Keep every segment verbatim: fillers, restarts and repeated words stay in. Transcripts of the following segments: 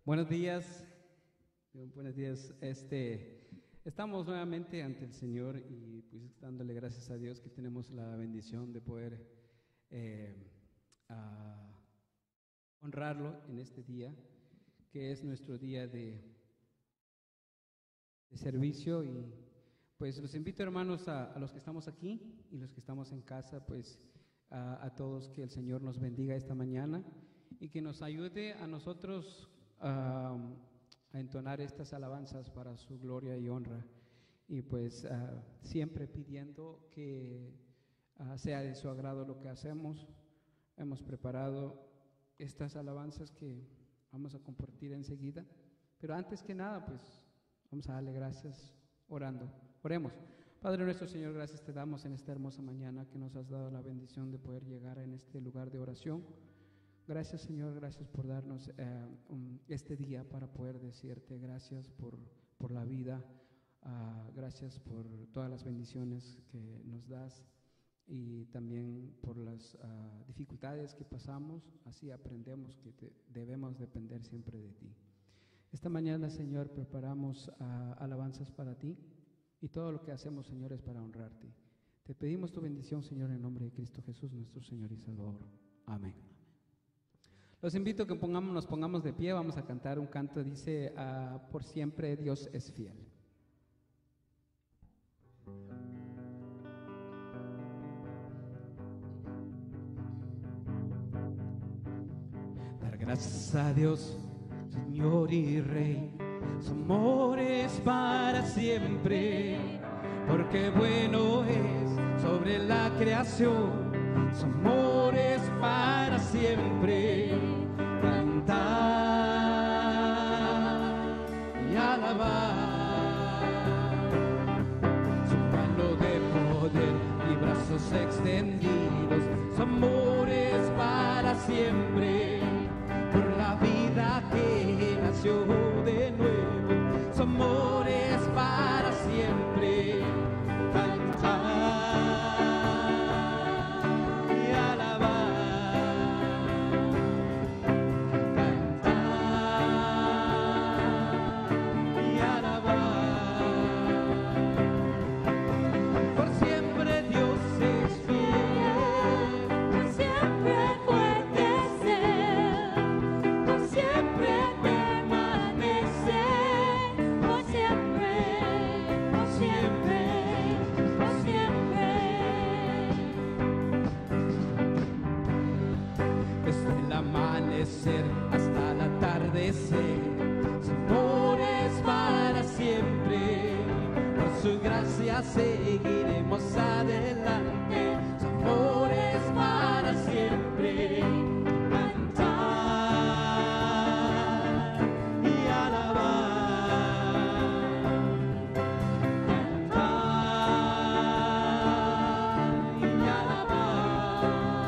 Buenos días, buenos días. Este, estamos nuevamente ante el Señor y pues dándole gracias a Dios que tenemos la bendición de poder eh, a honrarlo en este día, que es nuestro día de, de servicio. Y pues los invito, hermanos, a, a los que estamos aquí y los que estamos en casa, pues a, a todos, que el Señor nos bendiga esta mañana y que nos ayude a nosotros a, a entonar estas alabanzas para su gloria y honra, y pues uh, siempre pidiendo que uh, sea de su agrado lo que hacemos. Hemos preparado estas alabanzas que vamos a compartir enseguida, pero antes que nada pues vamos a darle gracias orando. Oremos. Padre nuestro, Señor, gracias te damos en esta hermosa mañana que nos has dado la bendición de poder llegar en este lugar de oración. Gracias, Señor, gracias por darnos eh, um, este día para poder decirte gracias por, por la vida, uh, gracias por todas las bendiciones que nos das y también por las uh, dificultades que pasamos. Así aprendemos que te, debemos depender siempre de ti. Esta mañana, Señor, preparamos uh, alabanzas para ti y todo lo que hacemos, Señor, es para honrarte. Te pedimos tu bendición, Señor, en nombre de Cristo Jesús, nuestro Señor y Salvador. Amén. Los invito a que pongamos, nos pongamos de pie. Vamos a cantar un canto, dice, uh, por siempre Dios es fiel. Dar gracias a Dios, Señor y Rey, su amor es para siempre, porque bueno es sobre la creación, su amor es para siempre. Cantar y alabar su mano de poder y brazos extendidos, su amor es para siempre. Por la vida que nació de nuevo, su amor es para siempre. Hasta el atardecer, su amor es para siempre. Por su gracia seguiremos adelante, su amor es para siempre. Cantar y alabar, cantar y alabar.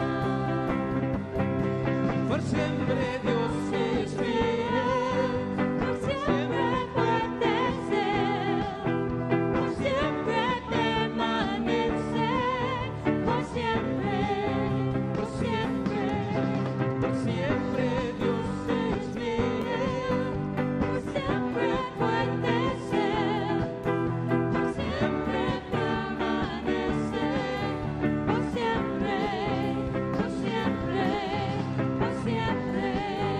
Por siempre Dios es fiel, por siempre fuerte ser, por siempre permanecer, por siempre, por siempre, por siempre Dios es fiel, por siempre fuerte ser, por siempre permanecer, por siempre, por siempre, por siempre.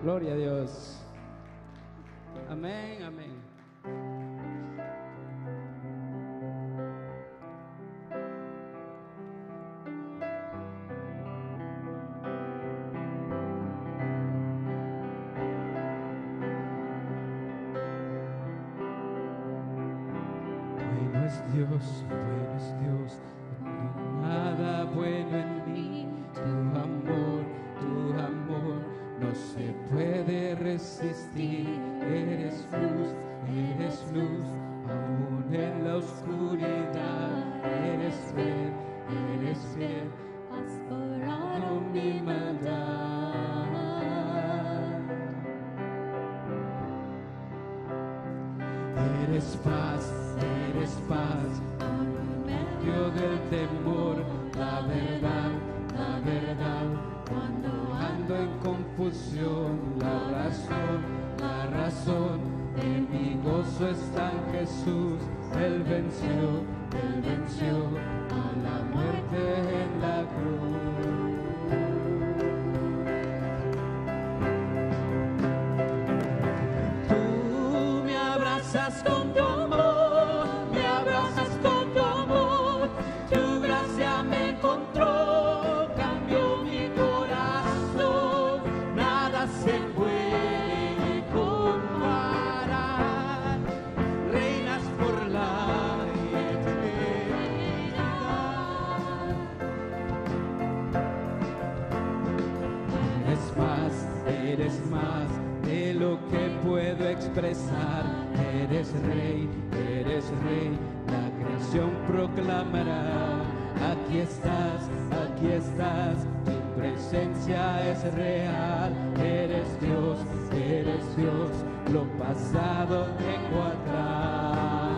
Gloria a Dios. Amén, amén. Bueno es Dios, bueno es Dios, no hay nada bueno en mí. Tu amor, tu amor no se puede resistir. Eres luz, eres luz, aún en la oscuridad. Eres fiel, eres fiel, has borrado mi maldad. Eres paz, eres paz, en medio del temor. La verdad, la verdad, cuando ando en confusión. La razón, la razón de mi gozo está en Jesús. Él venció, Él venció a la muerte en la cruz. Tú me abrazas con tu amor, me abrazas con tu amor. Tu gracia me encontró, cambió mi corazón. Nada se puede comparar. Reinas por la eternidad. Eres más, eres más de lo que puedo expresar. Eres rey, eres rey, la creación proclamará. Aquí estás, aquí estás, tu presencia es real. Eres Dios, eres Dios, lo pasado dejo atrás.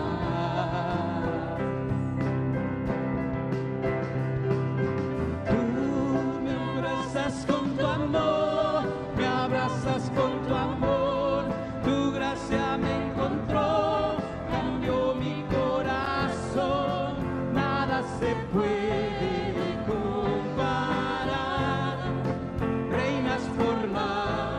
Tú me abrazas con tu amor, me abrazas con tu amor. Tu gracia me encontró, cambió mi corazón. Nada se puede comparar. Reinas por la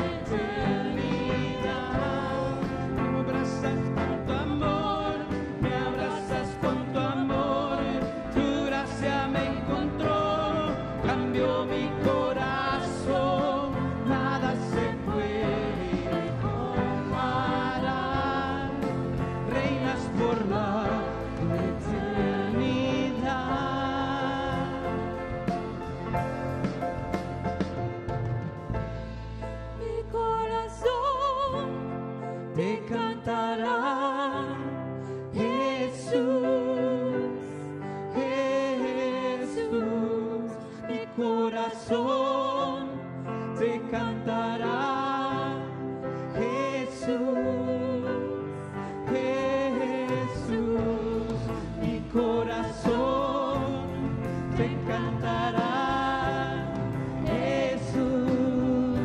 eternidad. Me abrazas con tu amor, me abrazas con tu amor. Tu gracia me encontró, cambió mi corazón. Nada se puede comparar. Reinas por la eternidad. Mi corazón te cantará, Jesús, Jesús. Mi corazón te cantará, Jesús, Jesús. Mi corazón te cantará, Jesús,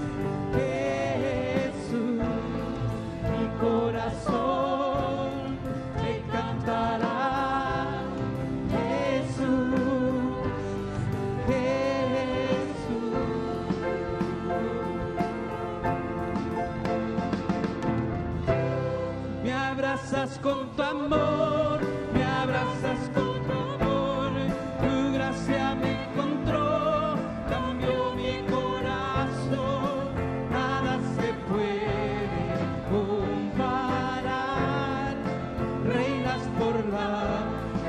Jesús. Mi corazón te cantará, Jesús, Jesús. Me abrazas con tu amor, me abrazas con tu amor. Tu gracia me encontró, cambió mi corazón. Nada se puede comparar. Reinas por la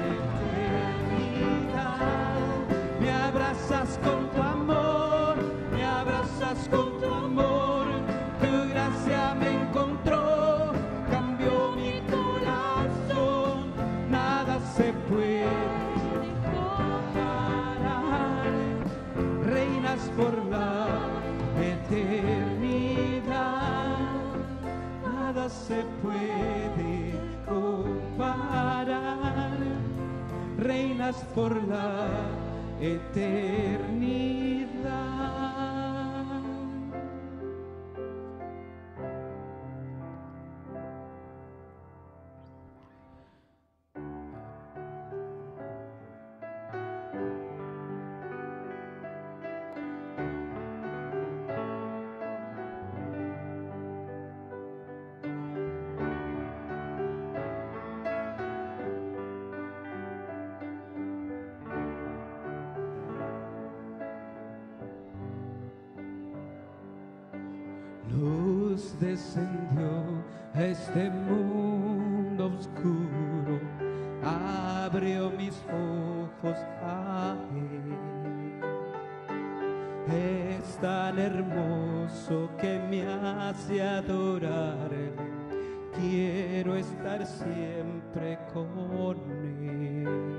eternidad. Me abrazas con tu amor, me abrazas con tu amor. Tu gracia me encontró, cambió mi corazón. Nada se puede comparar. Reinas por la eternidad. Nada se puede comparar. Reinas por la eternidad. Luz descendió a este mundo oscuro, abrió mis ojos a Él. Es tan hermoso que me hace adorarle, quiero estar siempre con Él.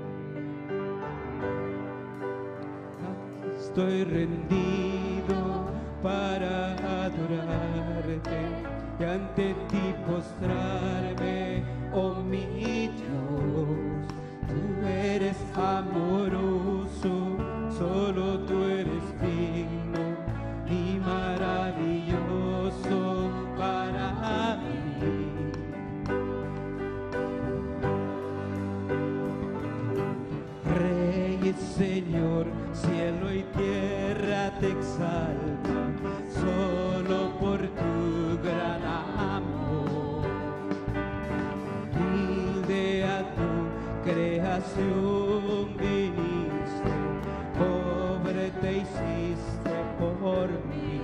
Aquí estoy rendido para adorarte y ante ti postrarme, oh mi Dios. Tú eres amoroso, solo tú eres digno y maravilloso para mí. Rey y Señor, cielo y tierra te exaltan, solo por tu gran amor. Humilde a tu creación viniste, pobre te hiciste por mí.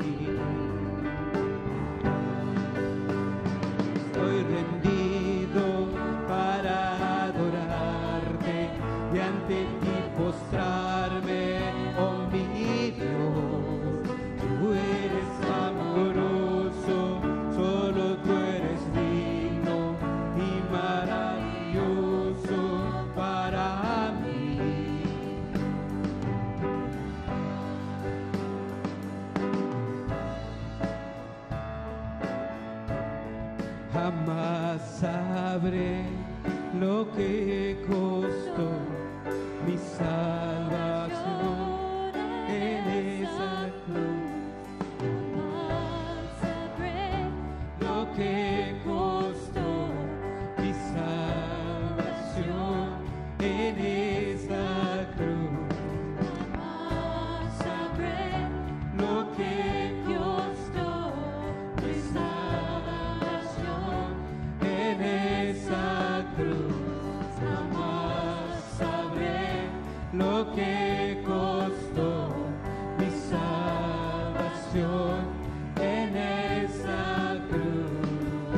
Estoy rendido para adorarte y ante ti postrarme, oh mi Dios. Tú eres amoroso, solo tú eres digno y maravilloso para mí. Jamás sabré lo que costó mi salvación en esa cruz. Jamás sabré lo que costó mi salvación en esa cruz. Jamás sabré lo que costó mi salvación en esa cruz. Jamás sabré lo que costó mi salvación en esa cruz.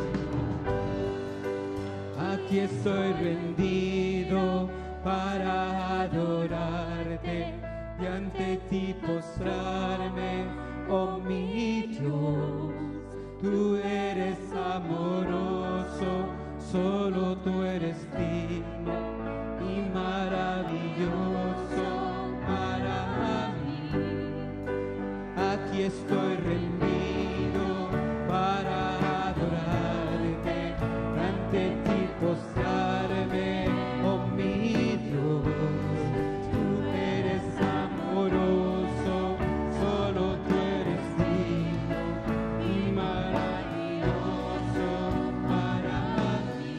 Aquí estoy rendido para adorarte y ante ti postrarme, oh mi Dios. Tú eres amoroso, solo tú eres digno y maravilloso para mí. Aquí estoy rendido para adorarte, ante ti postrarme, oh mi Dios. Tú eres amoroso, solo tú eres digno y maravilloso para mí.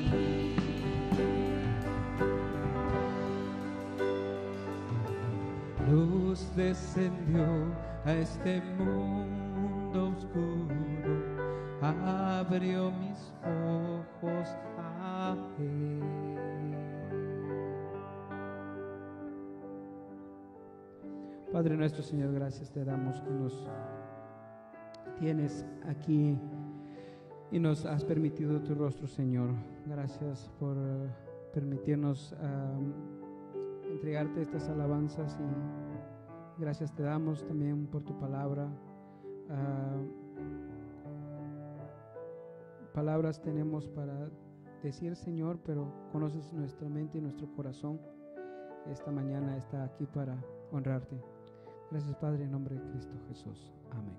Luz descendió a este mundo oscuro, abrió mis ojos a Él. Padre nuestro, Señor, gracias te damos que nos tienes aquí y nos has permitido tu rostro, Señor. Gracias por uh, permitirnos um, entregarte estas alabanzas y gracias te damos también por tu palabra. Uh, palabras tenemos para decir, Señor, pero conoces nuestra mente y nuestro corazón. Esta mañana está aquí para honrarte. Gracias, Padre, en nombre de Cristo Jesús. Amén.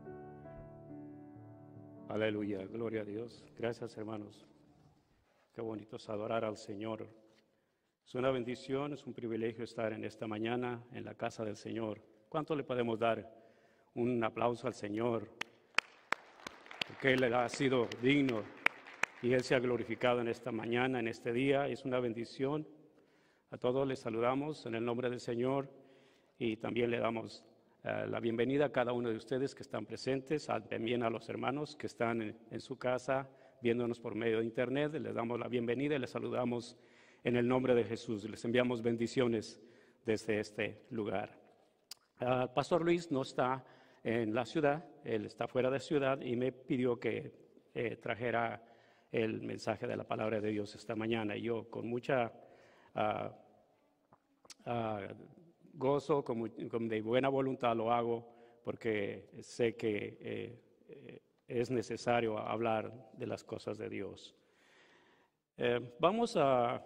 Aleluya, gloria a Dios. Gracias, hermanos. Qué bonito es adorar al Señor. Es una bendición, es un privilegio estar en esta mañana en la casa del Señor. ¿Cuánto le podemos dar un aplauso al Señor? Porque Él ha sido digno y Él se ha glorificado en esta mañana, en este día. Es una bendición. A todos les saludamos en el nombre del Señor y también le damos uh, la bienvenida a cada uno de ustedes que están presentes, a, también a los hermanos que están en, en su casa viéndonos por medio de internet. Les damos la bienvenida y les saludamos en el nombre de Jesús. Les enviamos bendiciones desde este lugar. El uh, Pastor Luis no está en la ciudad, él está fuera de ciudad y me pidió que eh, trajera el mensaje de la palabra de Dios esta mañana. Y yo con mucha uh, uh, gozo, con, con de buena voluntad lo hago, porque sé que eh, eh, es necesario hablar de las cosas de Dios. Eh, vamos a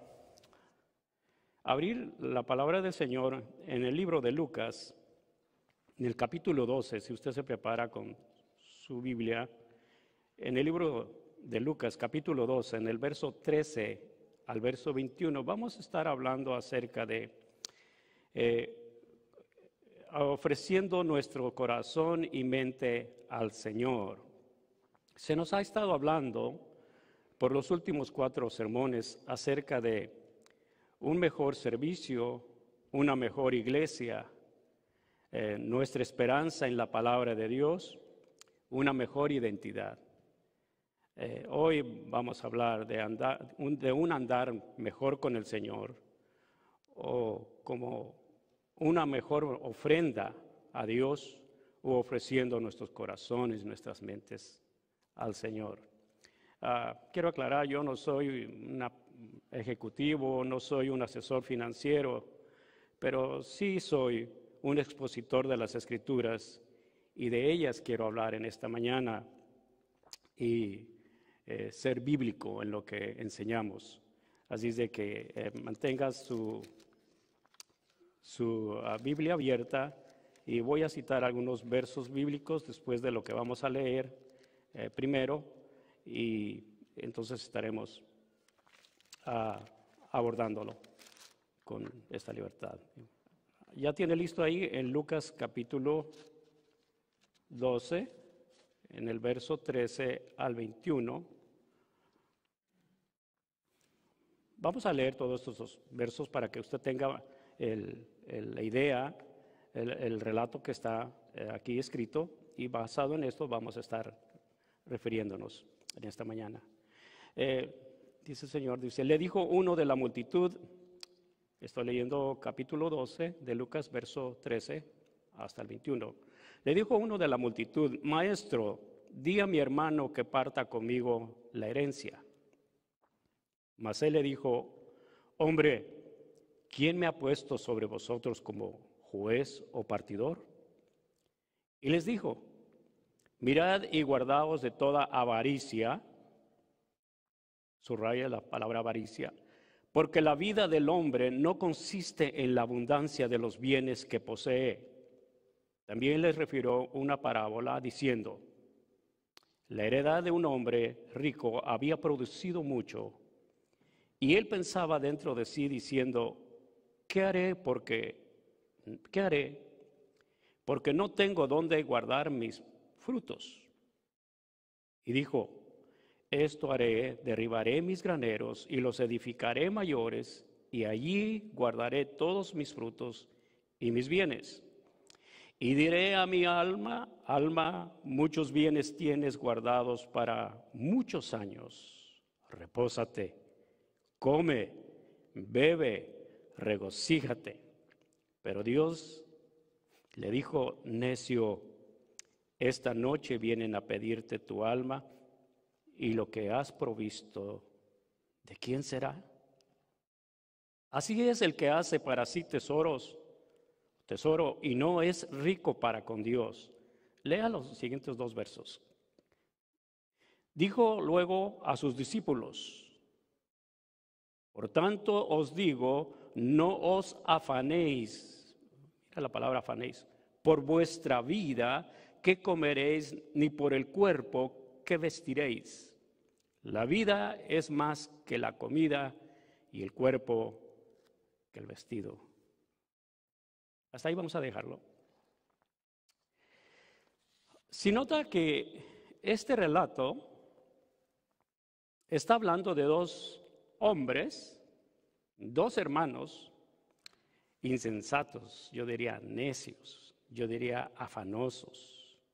abrir la palabra del Señor en el libro de Lucas, en el capítulo doce, si usted se prepara con su Biblia, en el libro de Lucas, capítulo doce, en el verso trece al verso veintiuno, vamos a estar hablando acerca de eh, ofreciendo nuestro corazón y mente al Señor. Se nos ha estado hablando por los últimos cuatro sermones acerca de un mejor servicio, una mejor iglesia, eh, nuestra esperanza en la palabra de Dios, una mejor identidad. Eh, hoy vamos a hablar de, andar, un, de un andar mejor con el Señor, o como una mejor ofrenda a Dios, o ofreciendo nuestros corazones, nuestras mentes al Señor. Uh, quiero aclarar, yo no soy un ejecutivo, no soy un asesor financiero, pero sí soy un expositor de las Escrituras, y de ellas quiero hablar en esta mañana y eh, ser bíblico en lo que enseñamos. Así es de que eh, mantenga su, su uh, Biblia abierta, y voy a citar algunos versos bíblicos después de lo que vamos a leer eh, primero, y entonces estaremos uh, abordándolo con esta libertad. Ya tiene listo ahí en Lucas capítulo doce, en el verso trece al veintiuno. Vamos a leer todos estos versos para que usted tenga el, el, la idea, el, el relato que está eh, aquí escrito, y basado en esto vamos a estar refiriéndonos en esta mañana. Eh, dice el Señor, dice, le dijo uno de la multitud, estoy leyendo capítulo doce de Lucas, verso trece hasta el veintiuno. Le dijo uno de la multitud, maestro, di a mi hermano que parta conmigo la herencia. Mas él le dijo, hombre, ¿quién me ha puesto sobre vosotros como juez o partidor? Y les dijo, mirad y guardaos de toda avaricia, subraya la palabra avaricia, porque la vida del hombre no consiste en la abundancia de los bienes que posee. También les refirió una parábola diciendo, la heredad de un hombre rico había producido mucho, y él pensaba dentro de sí diciendo, ¿qué haré porque, qué haré? Porque no tengo dónde guardar mis frutos. Y dijo, esto haré, derribaré mis graneros y los edificaré mayores, y allí guardaré todos mis frutos y mis bienes. Y diré a mi alma, alma, muchos bienes tienes guardados para muchos años. Repósate, come, bebe, regocíjate. Pero Dios le dijo, necio, esta noche vienen a pedirte tu alma, y lo que has provisto, ¿de quién será? Así es el que hace para sí tesoros, tesoro, y no es rico para con Dios. Lea los siguientes dos versos. Dijo luego a sus discípulos, por tanto os digo, no os afanéis, mira la palabra afanéis, por vuestra vida, qué comeréis, ni por el cuerpo, qué vestiréis. La vida es más que la comida, y el cuerpo que el vestido. Hasta ahí vamos a dejarlo. Si nota que este relato está hablando de dos hombres, dos hermanos insensatos, yo diría necios, yo diría afanosos.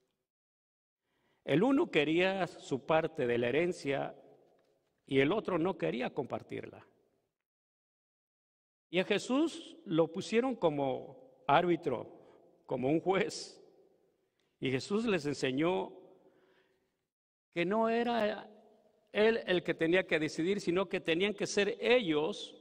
El uno quería su parte de la herencia y el otro no quería compartirla. Y a Jesús lo pusieron como árbitro, como un juez. Y Jesús les enseñó que no era Él el que tenía que decidir, sino que tenían que ser ellos.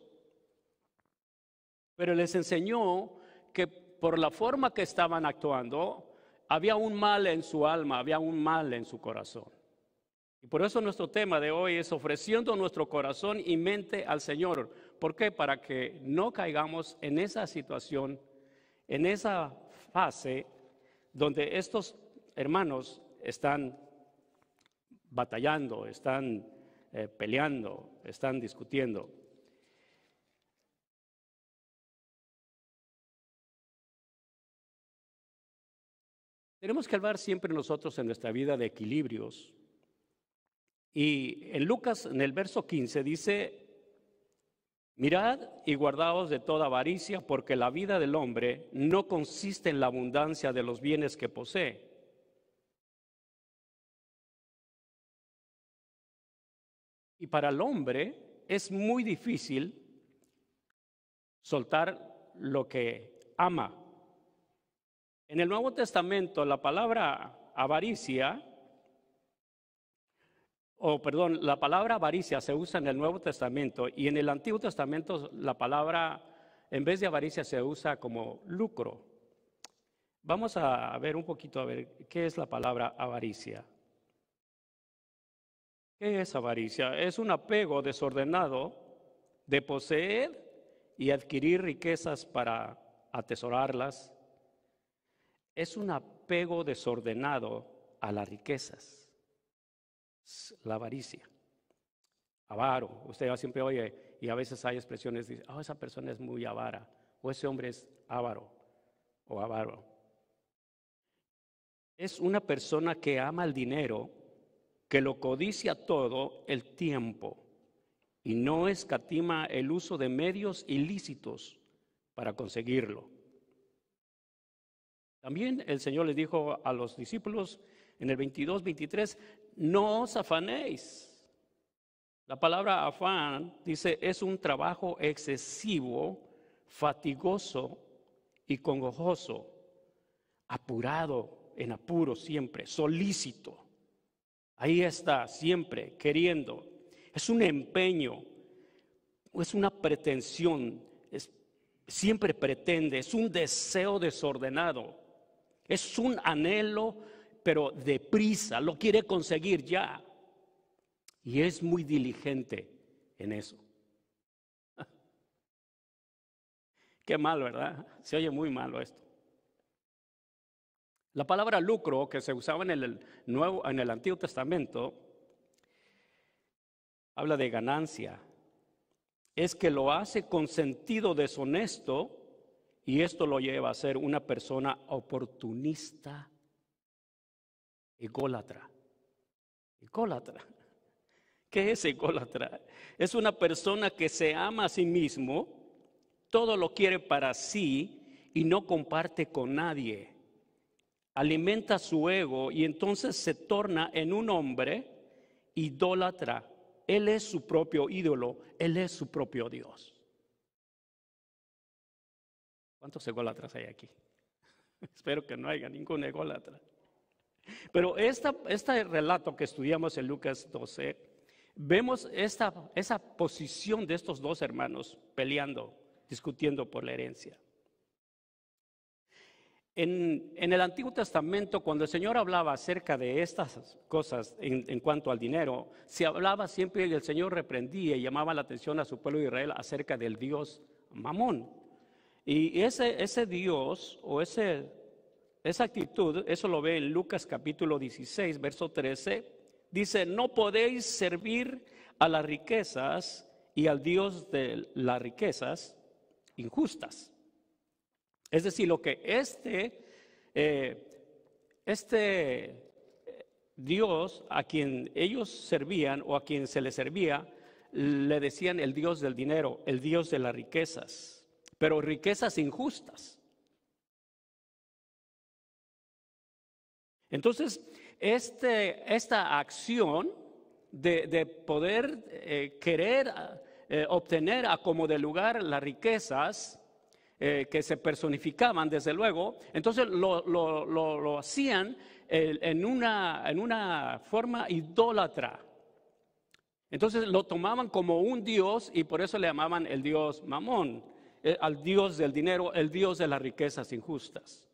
Pero les enseñó que por la forma que estaban actuando, había un mal en su alma, había un mal en su corazón. Y por eso nuestro tema de hoy es ofreciendo nuestro corazón y mente al Señor. ¿Por qué? Para que no caigamos en esa situación, en esa fase donde estos hermanos están batallando, están eh, peleando, están discutiendo. Tenemos que hablar siempre nosotros en nuestra vida de equilibrios. Y en Lucas, en el verso quince, dice: mirad y guardaos de toda avaricia, porque la vida del hombre no consiste en la abundancia de los bienes que posee. Y para el hombre es muy difícil soltar lo que ama. En el Nuevo Testamento la palabra avaricia, o perdón, la palabra avaricia se usa en el Nuevo Testamento, y en el Antiguo Testamento la palabra, en vez de avaricia, se usa como lucro. Vamos a ver un poquito a ver qué es la palabra avaricia. ¿Qué es avaricia? Es un apego desordenado de poseer y adquirir riquezas para atesorarlas. Es un apego desordenado a las riquezas. La avaricia. Avaro. Usted siempre oye, y a veces hay expresiones, dice, oh, esa persona es muy avara, o ese hombre es avaro, o avaro. Es una persona que ama el dinero, que lo codicia todo el tiempo y no escatima el uso de medios ilícitos para conseguirlo. También el Señor les dijo a los discípulos en el veintidós, veintitrés, no os afanéis. La palabra afán dice es un trabajo excesivo, fatigoso y congojoso, apurado, en apuro siempre, solícito. Ahí está, siempre queriendo. Es un empeño, es una pretensión, es, siempre pretende, es un deseo desordenado, es un anhelo, pero deprisa, lo quiere conseguir ya. Y es muy diligente en eso. Qué mal, ¿verdad? Se oye muy malo esto. La palabra lucro que se usaba en el, Nuevo, en el Antiguo Testamento habla de ganancia. Es que lo hace con sentido deshonesto y esto lo lleva a ser una persona oportunista, ególatra. Ególatra. ¿Qué es ególatra? Es una persona que se ama a sí mismo, todo lo quiere para sí y no comparte con nadie. Alimenta su ego y entonces se torna en un hombre idólatra. Él es su propio ídolo, él es su propio Dios. ¿Cuántos ególatras hay aquí? Espero que no haya ningún ególatra. Pero esta, este relato que estudiamos en Lucas doce, vemos esta, esa posición de estos dos hermanos peleando, discutiendo por la herencia. En, en el Antiguo Testamento, cuando el Señor hablaba acerca de estas cosas en, en cuanto al dinero, se hablaba siempre y el Señor reprendía y llamaba la atención a su pueblo de Israel acerca del Dios Mamón. Y ese, ese Dios o ese, esa actitud, eso lo ve en Lucas capítulo dieciséis, verso trece, dice, no podéis servir a las riquezas y al Dios de las riquezas injustas. Es decir, lo que este, eh, este Dios a quien ellos servían o a quien se les servía, le decían el Dios del dinero, el Dios de las riquezas, pero riquezas injustas. Entonces, este, esta acción de, de poder eh, querer eh, obtener a como de lugar las riquezas, eh, que se personificaban, desde luego. Entonces lo, lo, lo, lo hacían eh, en, una, en una forma idólatra. Entonces lo tomaban como un dios y por eso le llamaban el dios Mamón, eh, al dios del dinero, el dios de las riquezas injustas.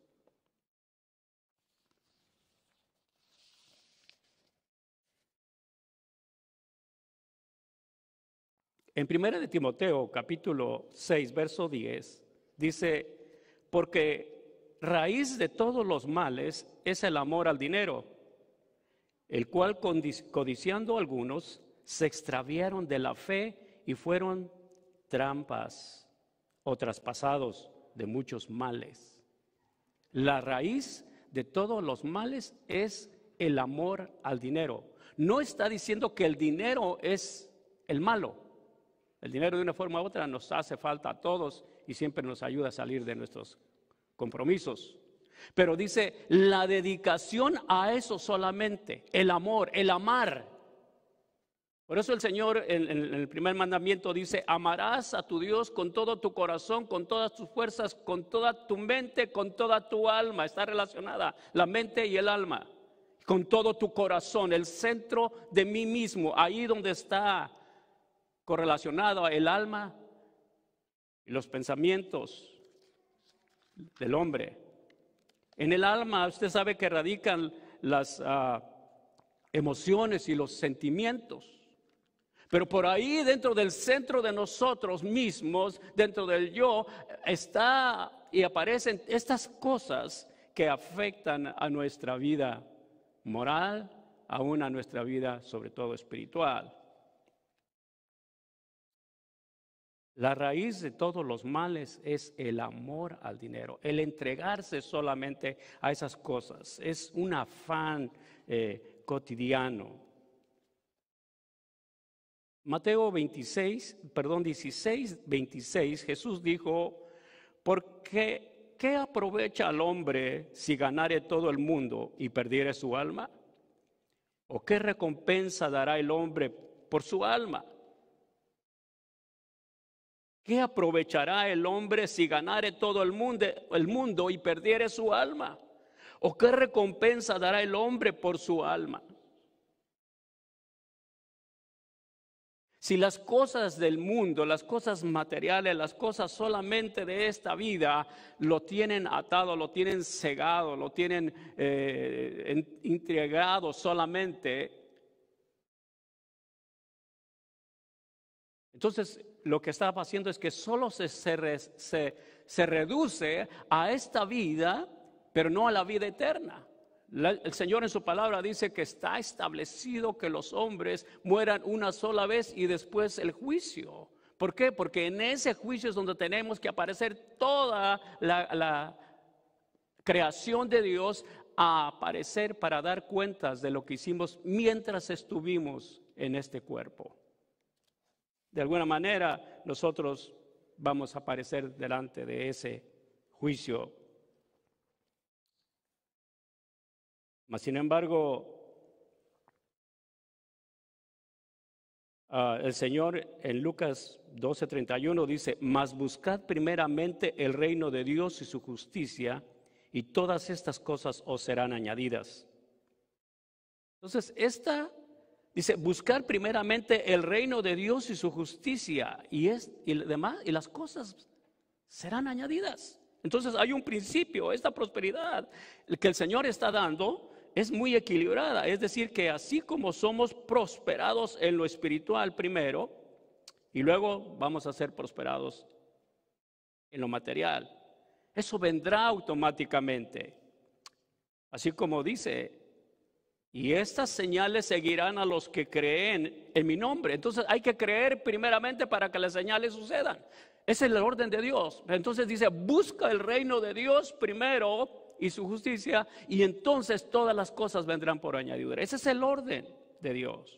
En primera de Timoteo, capítulo seis, verso diez, dice, porque raíz de todos los males es el amor al dinero, el cual codiciando algunos se extraviaron de la fe y fueron trampas o traspasados de muchos males. La raíz de todos los males es el amor al dinero. No está diciendo que el dinero es el malo. El dinero de una forma u otra nos hace falta a todos y siempre nos ayuda a salir de nuestros compromisos. Pero dice la dedicación a eso solamente, el amor, el amar. Por eso el Señor en, en el primer mandamiento dice, amarás a tu Dios con todo tu corazón, con todas tus fuerzas, con toda tu mente, con toda tu alma. Está relacionada la mente y el alma. Con todo tu corazón, el centro de mí mismo, ahí donde está correlacionado el alma y los pensamientos del hombre. En el alma usted sabe que radican las uh, emociones y los sentimientos. Pero por ahí dentro del centro de nosotros mismos, dentro del yo, está y aparecen estas cosas que afectan a nuestra vida moral, aún a nuestra vida sobre todo espiritual. La raíz de todos los males es el amor al dinero, el entregarse solamente a esas cosas. Es un afán eh, cotidiano. Mateo veintiséis, perdón, dieciséis, veintiséis, Jesús dijo, porque ¿qué aprovecha al hombre si ganare todo el mundo y perdiere su alma? ¿O qué recompensa dará el hombre por su alma? ¿Qué aprovechará el hombre si ganare todo el mundo, el mundo y perdiere su alma? ¿O qué recompensa dará el hombre por su alma? Si las cosas del mundo, las cosas materiales, las cosas solamente de esta vida lo tienen atado, lo tienen cegado, lo tienen eh, intrigado solamente, entonces lo que está haciendo es que solo se, se, se, se reduce a esta vida, pero no a la vida eterna. La, el Señor en su palabra dice que está establecido que los hombres mueran una sola vez y después el juicio. ¿Por qué? Porque en ese juicio es donde tenemos que aparecer toda la, la creación de Dios a aparecer para dar cuentas de lo que hicimos mientras estuvimos en este cuerpo. De alguna manera nosotros vamos a aparecer delante de ese juicio. Mas, sin embargo, uh, el Señor en Lucas doce treinta y uno dice, mas buscad primeramente el reino de Dios y su justicia, y todas estas cosas os serán añadidas. Entonces, esta dice, buscar primeramente el reino de Dios y su justicia, y, es, y, demás, y las cosas serán añadidas. Entonces hay un principio, esta prosperidad que el Señor está dando es muy equilibrada. Es decir, que así como somos prosperados en lo espiritual primero, y luego vamos a ser prosperados en lo material, eso vendrá automáticamente. Así como dice, y estas señales seguirán a los que creen en mi nombre. Entonces hay que creer primeramente para que las señales sucedan. Ese es el orden de Dios. Entonces dice, busca el reino de Dios primero y su justicia, y entonces todas las cosas vendrán por añadidura. Ese es el orden de Dios.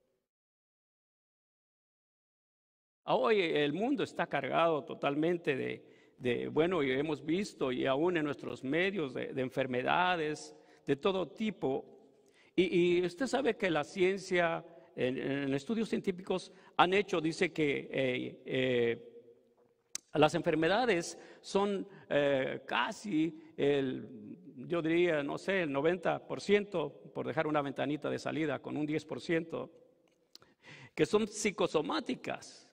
Hoy el mundo está cargado totalmente de, de bueno, y hemos visto, y aún en nuestros medios, de, de enfermedades de todo tipo. Y, y usted sabe que la ciencia, en, en estudios científicos han hecho, dice que eh, eh, Las enfermedades son eh, casi, el, yo diría, no sé, el noventa por ciento, por dejar una ventanita de salida con un diez por ciento, que son psicosomáticas.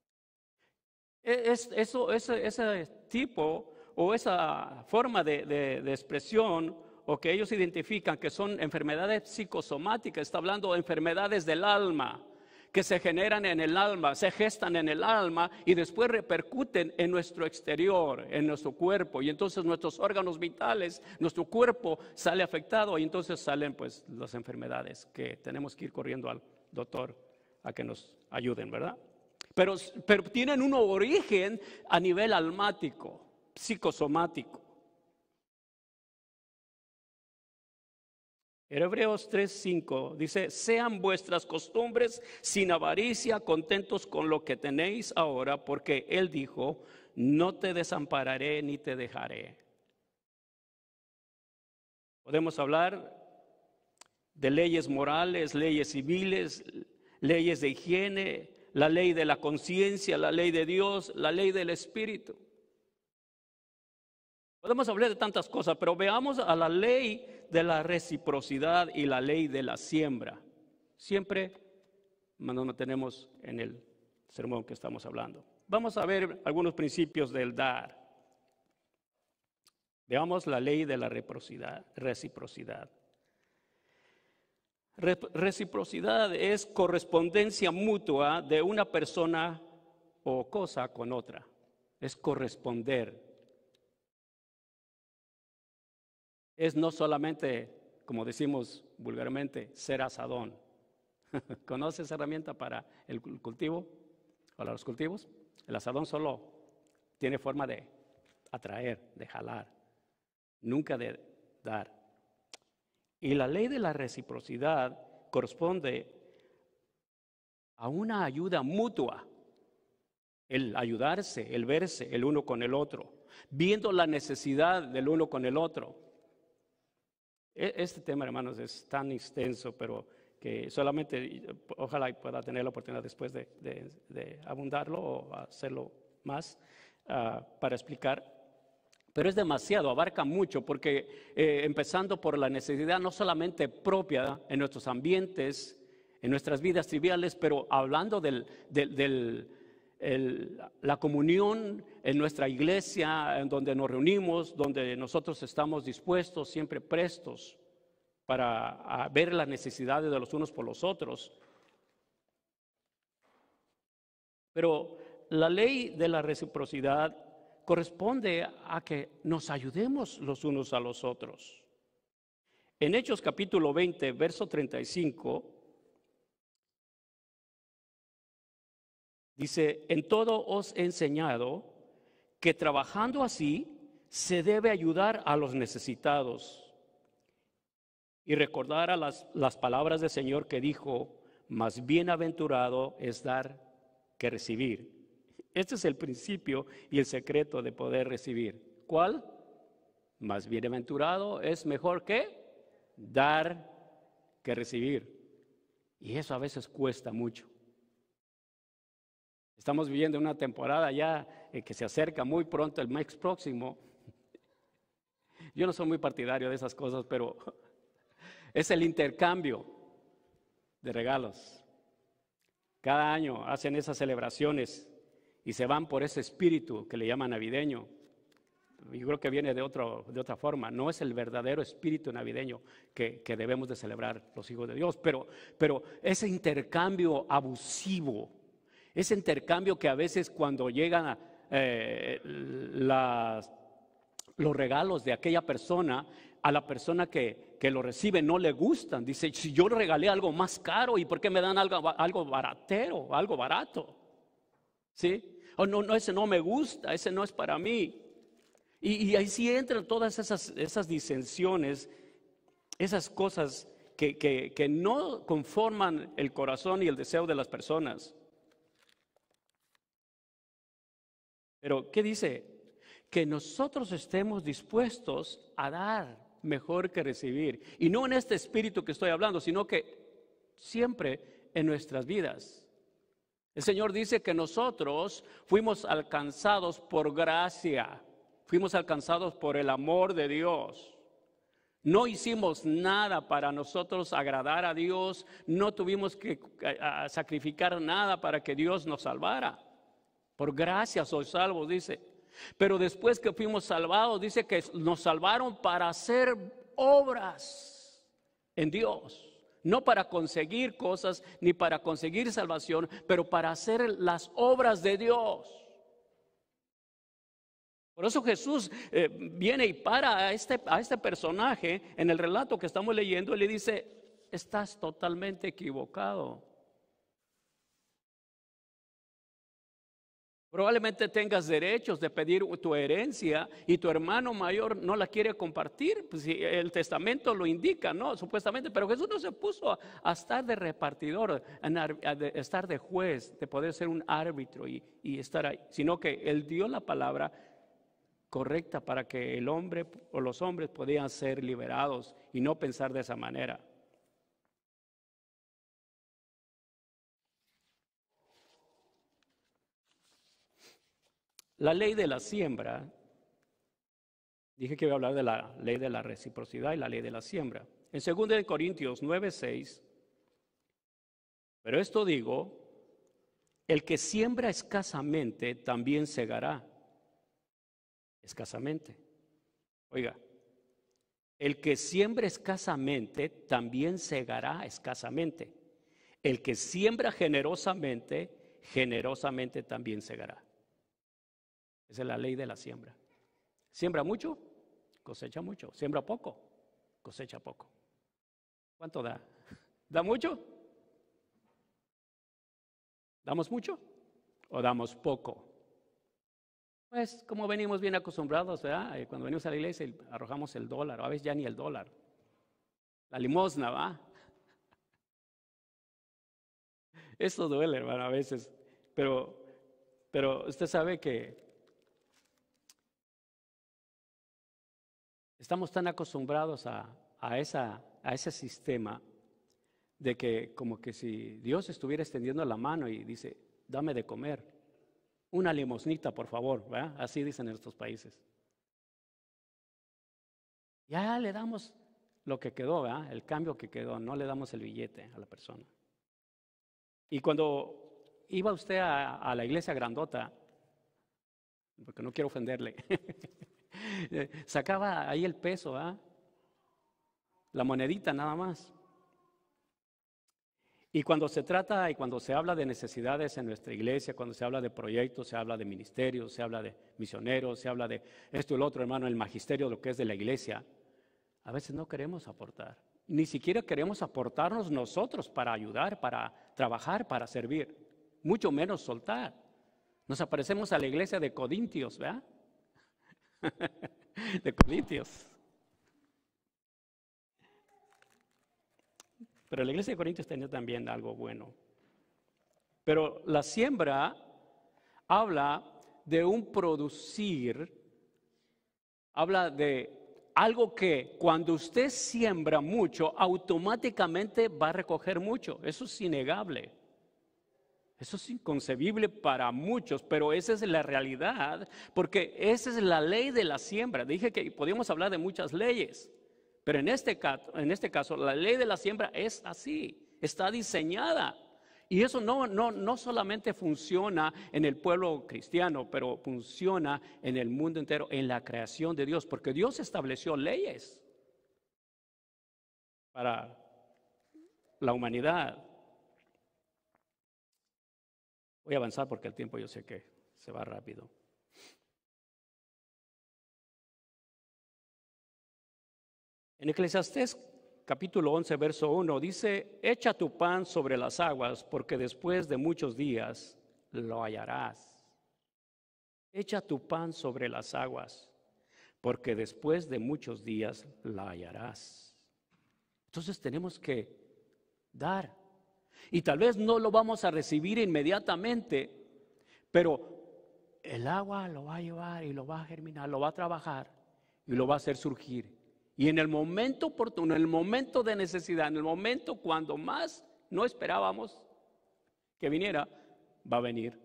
Es, eso, ese, ese tipo o esa forma de, de, de expresión o que ellos identifican que son enfermedades psicosomáticas, está hablando de enfermedades del alma, que se generan en el alma, se gestan en el alma y después repercuten en nuestro exterior, en nuestro cuerpo. Y entonces nuestros órganos vitales, nuestro cuerpo sale afectado y entonces salen pues las enfermedades que tenemos que ir corriendo al doctor a que nos ayuden, ¿verdad? Pero, pero tienen un origen a nivel almático, psicosomático. En Hebreos tres cinco dice, sean vuestras costumbres sin avaricia, contentos con lo que tenéis ahora, porque Él dijo, no te desampararé ni te dejaré. Podemos hablar de leyes morales, leyes civiles, leyes de higiene, la ley de la conciencia, la ley de Dios, la ley del Espíritu. Podemos hablar de tantas cosas, pero veamos a la ley de la reciprocidad y la ley de la siembra. Siempre nos mantenemos en el sermón que estamos hablando. Vamos a ver algunos principios del dar. Veamos la ley de la reciprocidad. reciprocidad. Reciprocidad es correspondencia mutua de una persona o cosa con otra. Es corresponder. Es no solamente, como decimos vulgarmente, ser asadón. ¿Conoce esa herramienta para el cultivo? Para los cultivos. El asadón solo tiene forma de atraer, de jalar, nunca de dar. Y la ley de la reciprocidad corresponde a una ayuda mutua, el ayudarse, el verse el uno con el otro, viendo la necesidad del uno con el otro. Este tema, hermanos, es tan extenso, pero que solamente, ojalá pueda tener la oportunidad después de, de, de abundarlo o hacerlo más uh, para explicar. Pero es demasiado, abarca mucho, porque eh, empezando por la necesidad no solamente propia en nuestros ambientes, en nuestras vidas triviales, pero hablando del, del, del el, la comunión en nuestra iglesia, en donde nos reunimos, donde nosotros estamos dispuestos, siempre prestos para ver las necesidades de los unos por los otros. Pero la ley de la reciprocidad corresponde a que nos ayudemos los unos a los otros. En Hechos capítulo veinte, verso treinta y cinco, dice, en todo os he enseñado que trabajando así se debe ayudar a los necesitados y recordar a las, las palabras del Señor que dijo, más bienaventurado es dar que recibir. Este es el principio y el secreto de poder recibir. ¿Cuál? Más bienaventurado es mejor que dar que recibir. Y eso a veces cuesta mucho. Estamos viviendo una temporada ya eh, que se acerca muy pronto, el mes próximo. Yo no soy muy partidario de esas cosas, pero es el intercambio de regalos. Cada año hacen esas celebraciones y se van por ese espíritu que le llaman navideño. Yo creo que viene de, otro, de otra forma. No es el verdadero espíritu navideño que, que debemos de celebrar los hijos de Dios, pero, pero ese intercambio abusivo, ese intercambio que a veces cuando llegan eh, las, los regalos de aquella persona, a la persona que, que lo recibe no le gustan. Dice, si yo regalé algo más caro, ¿y por qué me dan algo, algo baratero, algo barato? ¿Sí? Oh, no, no, ese no me gusta, ese no es para mí. Y, y ahí sí entran todas esas, esas disensiones, esas cosas que, que, que no conforman el corazón y el deseo de las personas. Pero, ¿qué dice? Que nosotros estemos dispuestos a dar mejor que recibir. Y no en este espíritu que estoy hablando, sino que siempre en nuestras vidas. El Señor dice que nosotros fuimos alcanzados por gracia, fuimos alcanzados por el amor de Dios. No hicimos nada para nosotros agradar a Dios, no tuvimos que a, a sacrificar nada para que Dios nos salvara. Por gracia sois salvos, dice. Pero después que fuimos salvados, dice que nos salvaron para hacer obras en Dios. No para conseguir cosas, ni para conseguir salvación, pero para hacer las obras de Dios. Por eso Jesús eh, viene y para a este, a este personaje en el relato que estamos leyendo y le dice, estás totalmente equivocado. Probablemente tengas derechos de pedir tu herencia y tu hermano mayor no la quiere compartir. Pues si el testamento lo indica, ¿no? Supuestamente, pero Jesús no se puso a, a estar de repartidor, a, a de, estar de juez, de poder ser un árbitro y, y estar ahí, sino que Él dio la palabra correcta para que el hombre o los hombres podían ser liberados y no pensar de esa manera. La ley de la siembra, dije que iba a hablar de la ley de la reciprocidad y la ley de la siembra. En segunda de Corintios nueve, seis, pero esto digo, el que siembra escasamente también segará escasamente. Oiga, el que siembra escasamente también segará escasamente. El que siembra generosamente, generosamente también segará. Esa es la ley de la siembra. Siembra mucho, cosecha mucho. Siembra poco, cosecha poco. ¿Cuánto da? ¿Da mucho? ¿Damos mucho o damos poco? Pues como venimos bien acostumbrados, ¿verdad? Cuando venimos a la iglesia arrojamos el dólar, o a veces ya ni el dólar. La limosna, ¿va? Esto duele, hermano, a veces. Pero, pero usted sabe que estamos tan acostumbrados a, a, esa, a ese sistema de que como que si Dios estuviera extendiendo la mano y dice, dame de comer, una limosnita por favor, ¿verdad? Así dicen en estos países. Ya le damos lo que quedó, ¿verdad? El cambio que quedó, no le damos el billete a la persona. Y cuando iba usted a, a la iglesia grandota, porque no quiero ofenderle, sacaba ahí el peso, ¿eh? La monedita nada más. Y cuando se trata y cuando se habla de necesidades en nuestra iglesia, cuando se habla de proyectos, se habla de ministerios, se habla de misioneros, se habla de esto y lo otro, hermano, el magisterio, lo que es de la iglesia, a veces no queremos aportar. Ni siquiera queremos aportarnos nosotros para ayudar, para trabajar, para servir. Mucho menos soltar. Nos aparecemos a la iglesia de Corintios, ¿verdad? De Corintios. Pero la iglesia de Corintios tenía también algo bueno. Pero la siembra habla de un producir, habla de algo que cuando usted siembra mucho, automáticamente va a recoger mucho. Eso es innegable. Eso es inconcebible para muchos, pero esa es la realidad, porque esa es la ley de la siembra. Dije que podíamos hablar de muchas leyes, pero en este caso, en este caso la ley de la siembra es así, está diseñada. Y eso no, no, no solamente funciona en el pueblo cristiano, pero funciona en el mundo entero, en la creación de Dios, porque Dios estableció leyes para la humanidad. Voy a avanzar porque el tiempo yo sé que se va rápido. En Eclesiastés capítulo once, verso uno, dice, echa tu pan sobre las aguas, porque después de muchos días lo hallarás. Echa tu pan sobre las aguas, porque después de muchos días la hallarás. Entonces tenemos que dar. Y tal vez no lo vamos a recibir inmediatamente, pero el agua lo va a llevar y lo va a germinar, lo va a trabajar y lo va a hacer surgir. Y en el momento oportuno, en el momento de necesidad, en el momento cuando más no esperábamos que viniera, va a venir.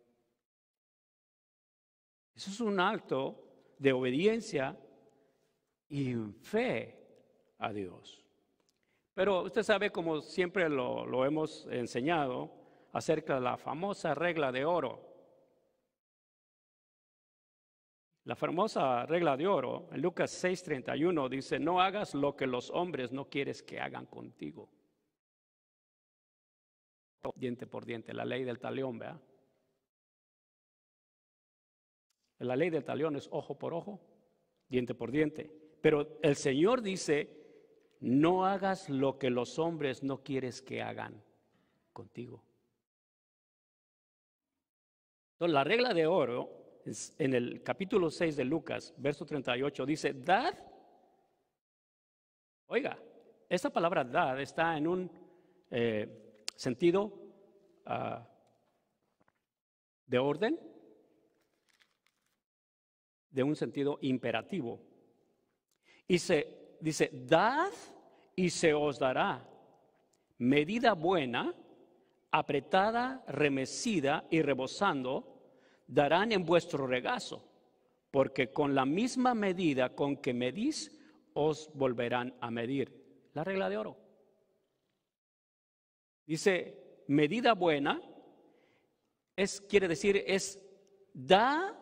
Eso es un acto de obediencia y fe a Dios. Pero usted sabe, como siempre lo, lo hemos enseñado, acerca de la famosa regla de oro. La famosa regla de oro, en Lucas seis treinta y uno, dice: no hagas lo que los hombres no quieres que hagan contigo. Diente por diente, la ley del talión, ¿verdad? La ley del talión es ojo por ojo, diente por diente. Pero el Señor dice: no hagas lo que los hombres no quieres que hagan contigo. Entonces, la regla de oro, en el capítulo seis de Lucas, verso treinta y ocho, dice: dad. Oiga, esta palabra dad está en un eh, sentido uh, de orden, de un sentido imperativo. Y se dice: dad y se os dará medida buena, apretada, remecida y rebosando, darán en vuestro regazo, porque con la misma medida con que medís, os volverán a medir. La regla de oro. Dice: medida buena, es, quiere decir, es da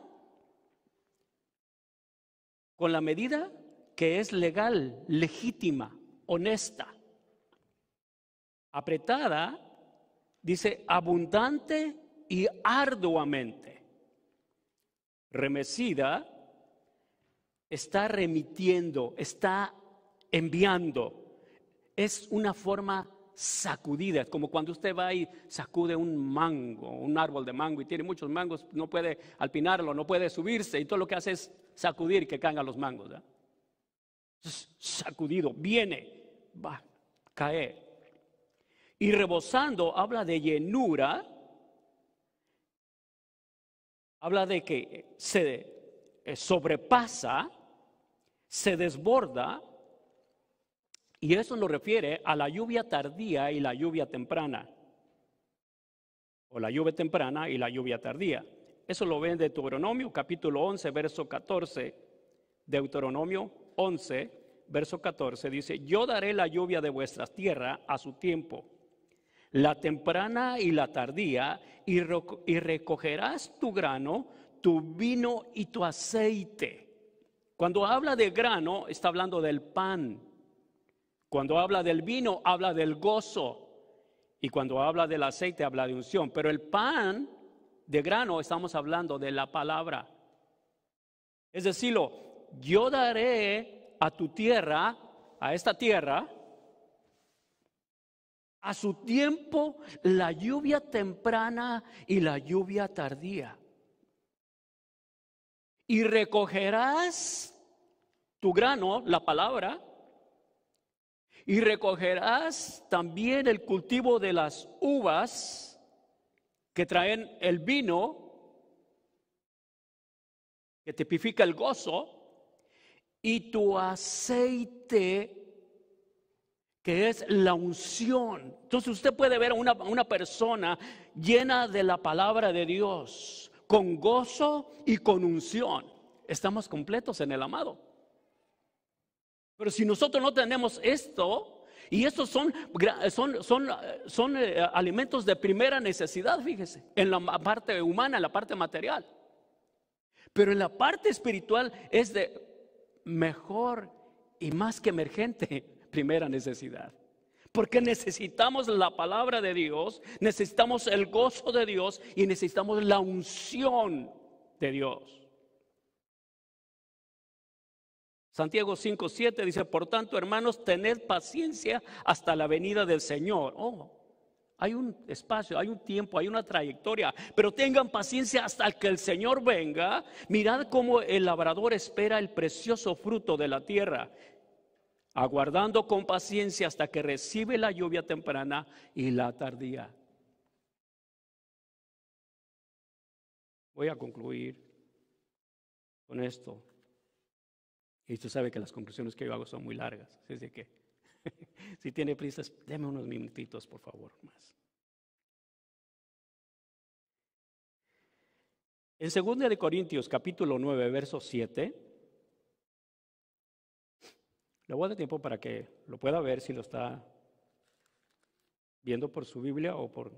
con la medida que es legal, legítima, honesta. Apretada, dice, abundante y arduamente. Remecida, está remitiendo, está enviando. Es una forma sacudida, como cuando usted va y sacude un mango, un árbol de mango y tiene muchos mangos, no puede alpinarlo, no puede subirse, y todo lo que hace es sacudir y que caigan los mangos, ¿verdad? Sacudido, viene, va a caer. Y rebosando habla de llenura, habla de que se sobrepasa, se desborda, y eso nos refiere a la lluvia tardía y la lluvia temprana, o la lluvia temprana y la lluvia tardía. Eso lo ven en Deuteronomio capítulo once, verso catorce. Deuteronomio once, verso catorce dice: yo daré la lluvia de vuestras tierras a su tiempo, la temprana y la tardía, y, y recogerás tu grano, tu vino y tu aceite. Cuando habla de grano, está hablando del pan. Cuando habla del vino, habla del gozo. Y cuando habla del aceite, habla de unción. Pero el pan de grano, estamos hablando de la palabra. Es decir, yo daré a tu tierra, a esta tierra, a su tiempo, la lluvia temprana y la lluvia tardía. Y recogerás tu grano, la palabra, y recogerás también el cultivo de las uvas que traen el vino, que tipifica el gozo, y tu aceite, que es la unción. Entonces usted puede ver a una, una persona llena de la palabra de Dios, con gozo y con unción. Estamos completos en el amado. Pero si nosotros no tenemos esto, y estos son, son, son, son eh, alimentos de primera necesidad, fíjese, en la parte humana, en la parte material. Pero en la parte espiritual es de mejor y más que emergente primera necesidad. Porque necesitamos la palabra de Dios, necesitamos el gozo de Dios y necesitamos la unción de Dios. Santiago cinco siete dice: por tanto, hermanos, tened paciencia hasta la venida del Señor. Oh, hay un espacio, hay un tiempo, hay una trayectoria, pero tengan paciencia hasta que el Señor venga. Mirad cómo el labrador espera el precioso fruto de la tierra, aguardando con paciencia hasta que recibe la lluvia temprana y la tardía. Voy a concluir con esto. Y usted sabe que las conclusiones que yo hago son muy largas. Así que si tiene prisas, déme unos minutitos, por favor, más. En segunda de Corintios, capítulo nueve, verso siete, le voy a dar tiempo para que lo pueda ver si lo está viendo por su Biblia o por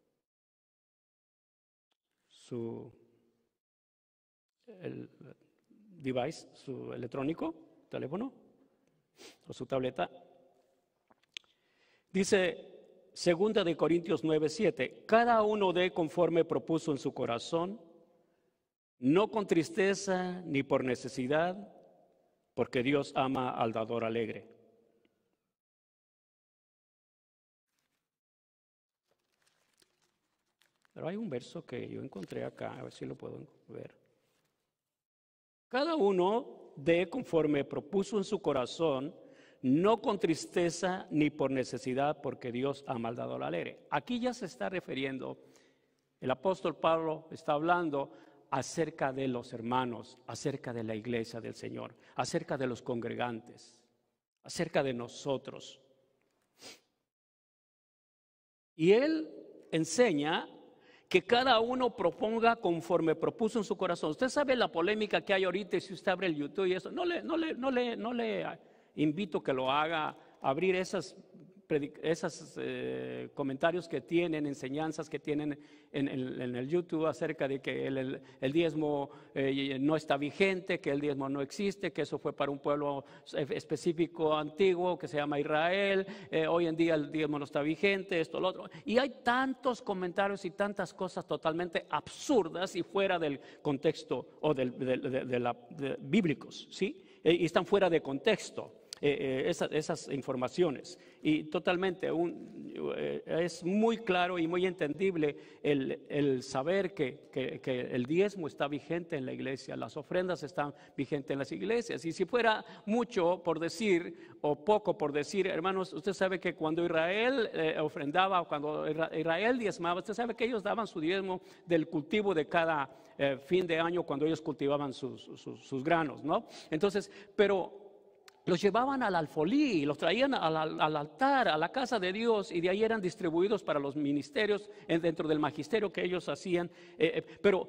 su el device, su electrónico, teléfono o su tableta. Dice segunda de Corintios nueve, siete, cada uno dé conforme propuso en su corazón, no con tristeza ni por necesidad, porque Dios ama al dador alegre. Pero hay un verso que yo encontré acá, a ver si lo puedo ver. Cada uno dé conforme propuso en su corazón, no con tristeza ni por necesidad, porque Dios ama al dador alegre. Aquí ya se está refiriendo, el apóstol Pablo está hablando acerca de los hermanos, acerca de la iglesia del Señor, acerca de los congregantes, acerca de nosotros. Y él enseña que cada uno proponga conforme propuso en su corazón. Usted sabe la polémica que hay ahorita, y si usted abre el YouTube y eso, no le, no le, no le, no le invito que lo haga, abrir esas esos eh, comentarios que tienen, enseñanzas que tienen en, en, en el YouTube acerca de que el, el, el diezmo eh, no está vigente, que el diezmo no existe, que eso fue para un pueblo específico antiguo que se llama Israel, eh, hoy en día el diezmo no está vigente, esto, lo otro. Y hay tantos comentarios y tantas cosas totalmente absurdas y fuera del contexto o del, de, de, de la, de, bíblicos, ¿sí? Eh, y están fuera de contexto. Eh, eh, esas, esas informaciones y totalmente un, eh, es muy claro y muy entendible el, el saber que, que, que el diezmo está vigente en la iglesia, las ofrendas están vigentes en las iglesias, y si fuera mucho por decir o poco por decir, hermanos, usted sabe que cuando Israel eh, ofrendaba, cuando Israel diezmaba, usted sabe que ellos daban su diezmo del cultivo de cada eh, fin de año cuando ellos cultivaban sus, sus, sus granos, ¿no? Entonces, pero los llevaban al alfolí, los traían al, al altar, a la casa de Dios, y de ahí eran distribuidos para los ministerios dentro del magisterio que ellos hacían. Eh, pero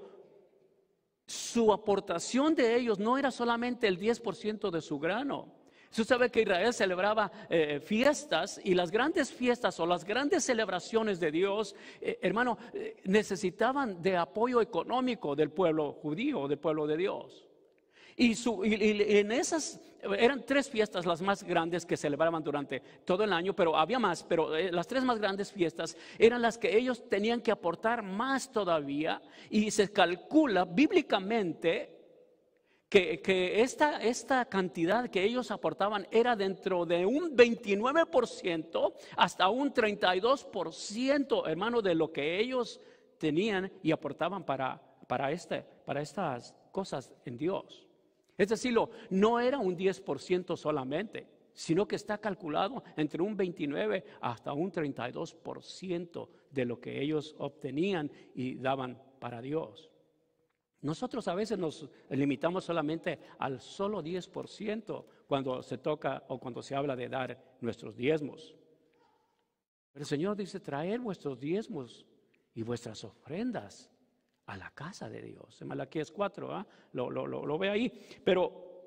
su aportación de ellos no era solamente el diez por ciento de su grano. Usted sabe que Israel celebraba eh, fiestas, y las grandes fiestas o las grandes celebraciones de Dios, eh, hermano, eh, necesitaban de apoyo económico del pueblo judío, del pueblo de Dios. Y, su, y, y en esas eran tres fiestas las más grandes que celebraban durante todo el año, pero había más, pero eh, las tres más grandes fiestas eran las que ellos tenían que aportar más todavía, y se calcula bíblicamente que, que esta, esta cantidad que ellos aportaban era dentro de un veintinueve por ciento hasta un treinta y dos por ciento, hermano, de lo que ellos tenían y aportaban para, para, este, para estas cosas en Dios. Es decir, no era un diez por ciento solamente, sino que está calculado entre un veintinueve hasta un treinta y dos por ciento de lo que ellos obtenían y daban para Dios. Nosotros a veces nos limitamos solamente al solo diez por ciento cuando se toca o cuando se habla de dar nuestros diezmos. Pero el Señor dice: traer vuestros diezmos y vuestras ofrendas a la casa de Dios. En Malaquías cuatro, ¿eh? lo, lo, lo, lo ve ahí. Pero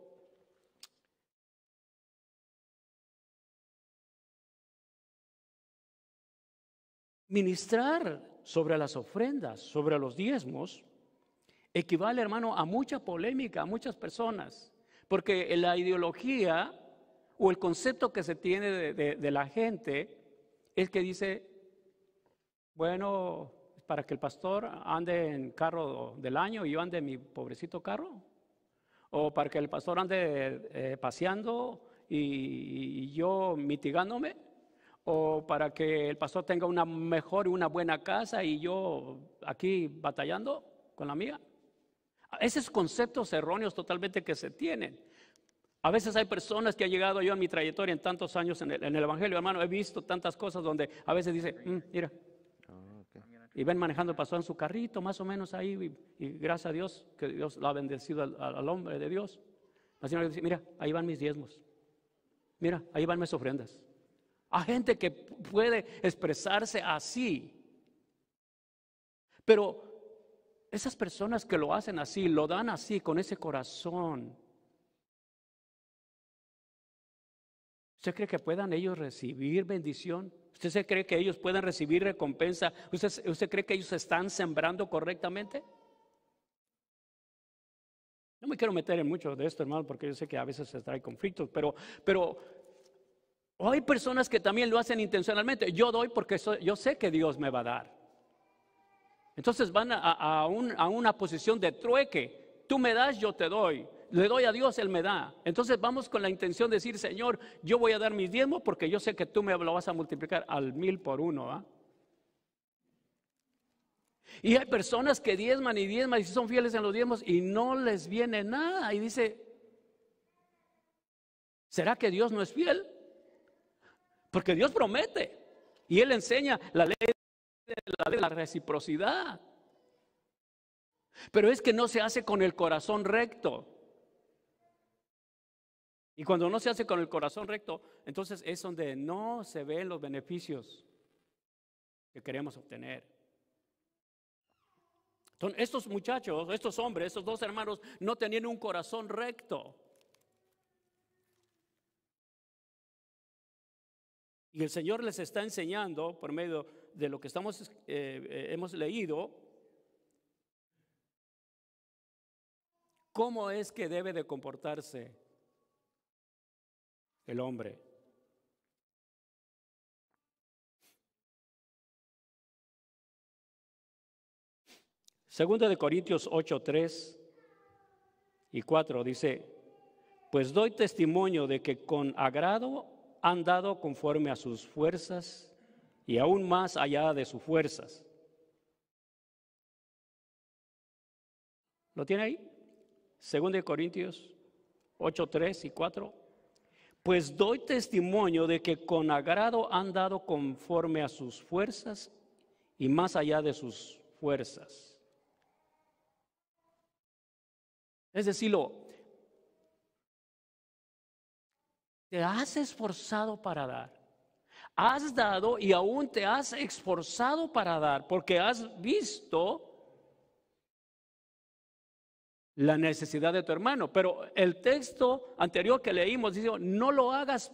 ministrar sobre las ofrendas, sobre los diezmos, equivale, hermano, a mucha polémica, a muchas personas, porque la ideología o el concepto que se tiene de, de, de la gente es que dice, bueno, para que el pastor ande en carro del año y yo ande en mi pobrecito carro, o para que el pastor ande eh, paseando y, y yo mitigándome, o para que el pastor tenga una mejor y una buena casa y yo aquí batallando con la mía. Esos conceptos erróneos totalmente que se tienen. A veces hay personas que han llegado, yo en mi trayectoria en tantos años en el, en el Evangelio, hermano, he visto tantas cosas donde a veces dice, mmm, mira, y ven manejando el pastor en su carrito, más o menos ahí, y, y gracias a Dios, que Dios lo ha bendecido al, al hombre de Dios. La señora dice, mira, ahí van mis diezmos, mira, ahí van mis ofrendas. Hay gente que puede expresarse así, pero Esas personas que lo hacen así, lo dan así, con ese corazón, ¿usted cree que puedan ellos recibir bendición? ¿Usted se cree que ellos puedan recibir recompensa? ¿Usted, usted cree que ellos están sembrando correctamente? No me quiero meter en mucho de esto, hermano, porque yo sé que a veces se trae conflictos, pero, pero hay personas que también lo hacen intencionalmente. Yo doy porque soy, yo sé que Dios me va a dar. Entonces van a, a, un, a una posición de trueque. Tú me das, yo te doy. Le doy a Dios, Él me da. Entonces vamos con la intención de decir, Señor, yo voy a dar mis diezmos porque yo sé que tú me lo vas a multiplicar al mil por uno. ¿eh? Y hay personas que diezman y diezman y son fieles en los diezmos y no les viene nada. Y dice, ¿será que Dios no es fiel? Porque Dios promete y Él enseña la ley de la, de la reciprocidad. Pero es que no se hace con el corazón recto. Y cuando no se hace con el corazón recto, entonces es donde no se ven los beneficios que queremos obtener. Entonces, estos muchachos, estos hombres, estos dos hermanos no tenían un corazón recto. Y el Señor les está enseñando por medio de lo que estamos, eh, eh, hemos leído, cómo es que debe de comportarse el hombre. Segunda de Corintios ocho, tres y cuatro dice, pues doy testimonio de que con agrado han dado conforme a sus fuerzas y aún más allá de sus fuerzas. ¿Lo tiene ahí? Segunda de Corintios ocho, tres y cuatro. Pues doy testimonio de que con agrado han dado conforme a sus fuerzas y más allá de sus fuerzas. Es decirlo, te has esforzado para dar, has dado y aún te has esforzado para dar, porque has visto la necesidad de tu hermano. Pero el texto anterior que leímos dice, no lo hagas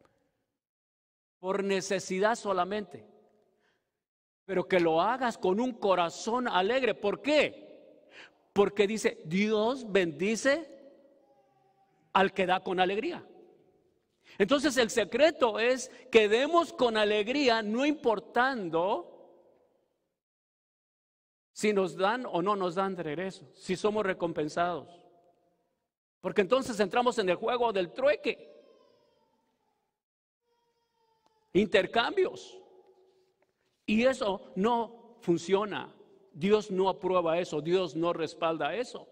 por necesidad solamente, pero que lo hagas con un corazón alegre. ¿Por qué? Porque dice, Dios bendice al que da con alegría. Entonces el secreto es que demos con alegría, no importando si nos dan o no nos dan de regreso, si somos recompensados. Porque entonces entramos en el juego del trueque, intercambios. Y eso no funciona. Dios no aprueba eso, Dios no respalda eso.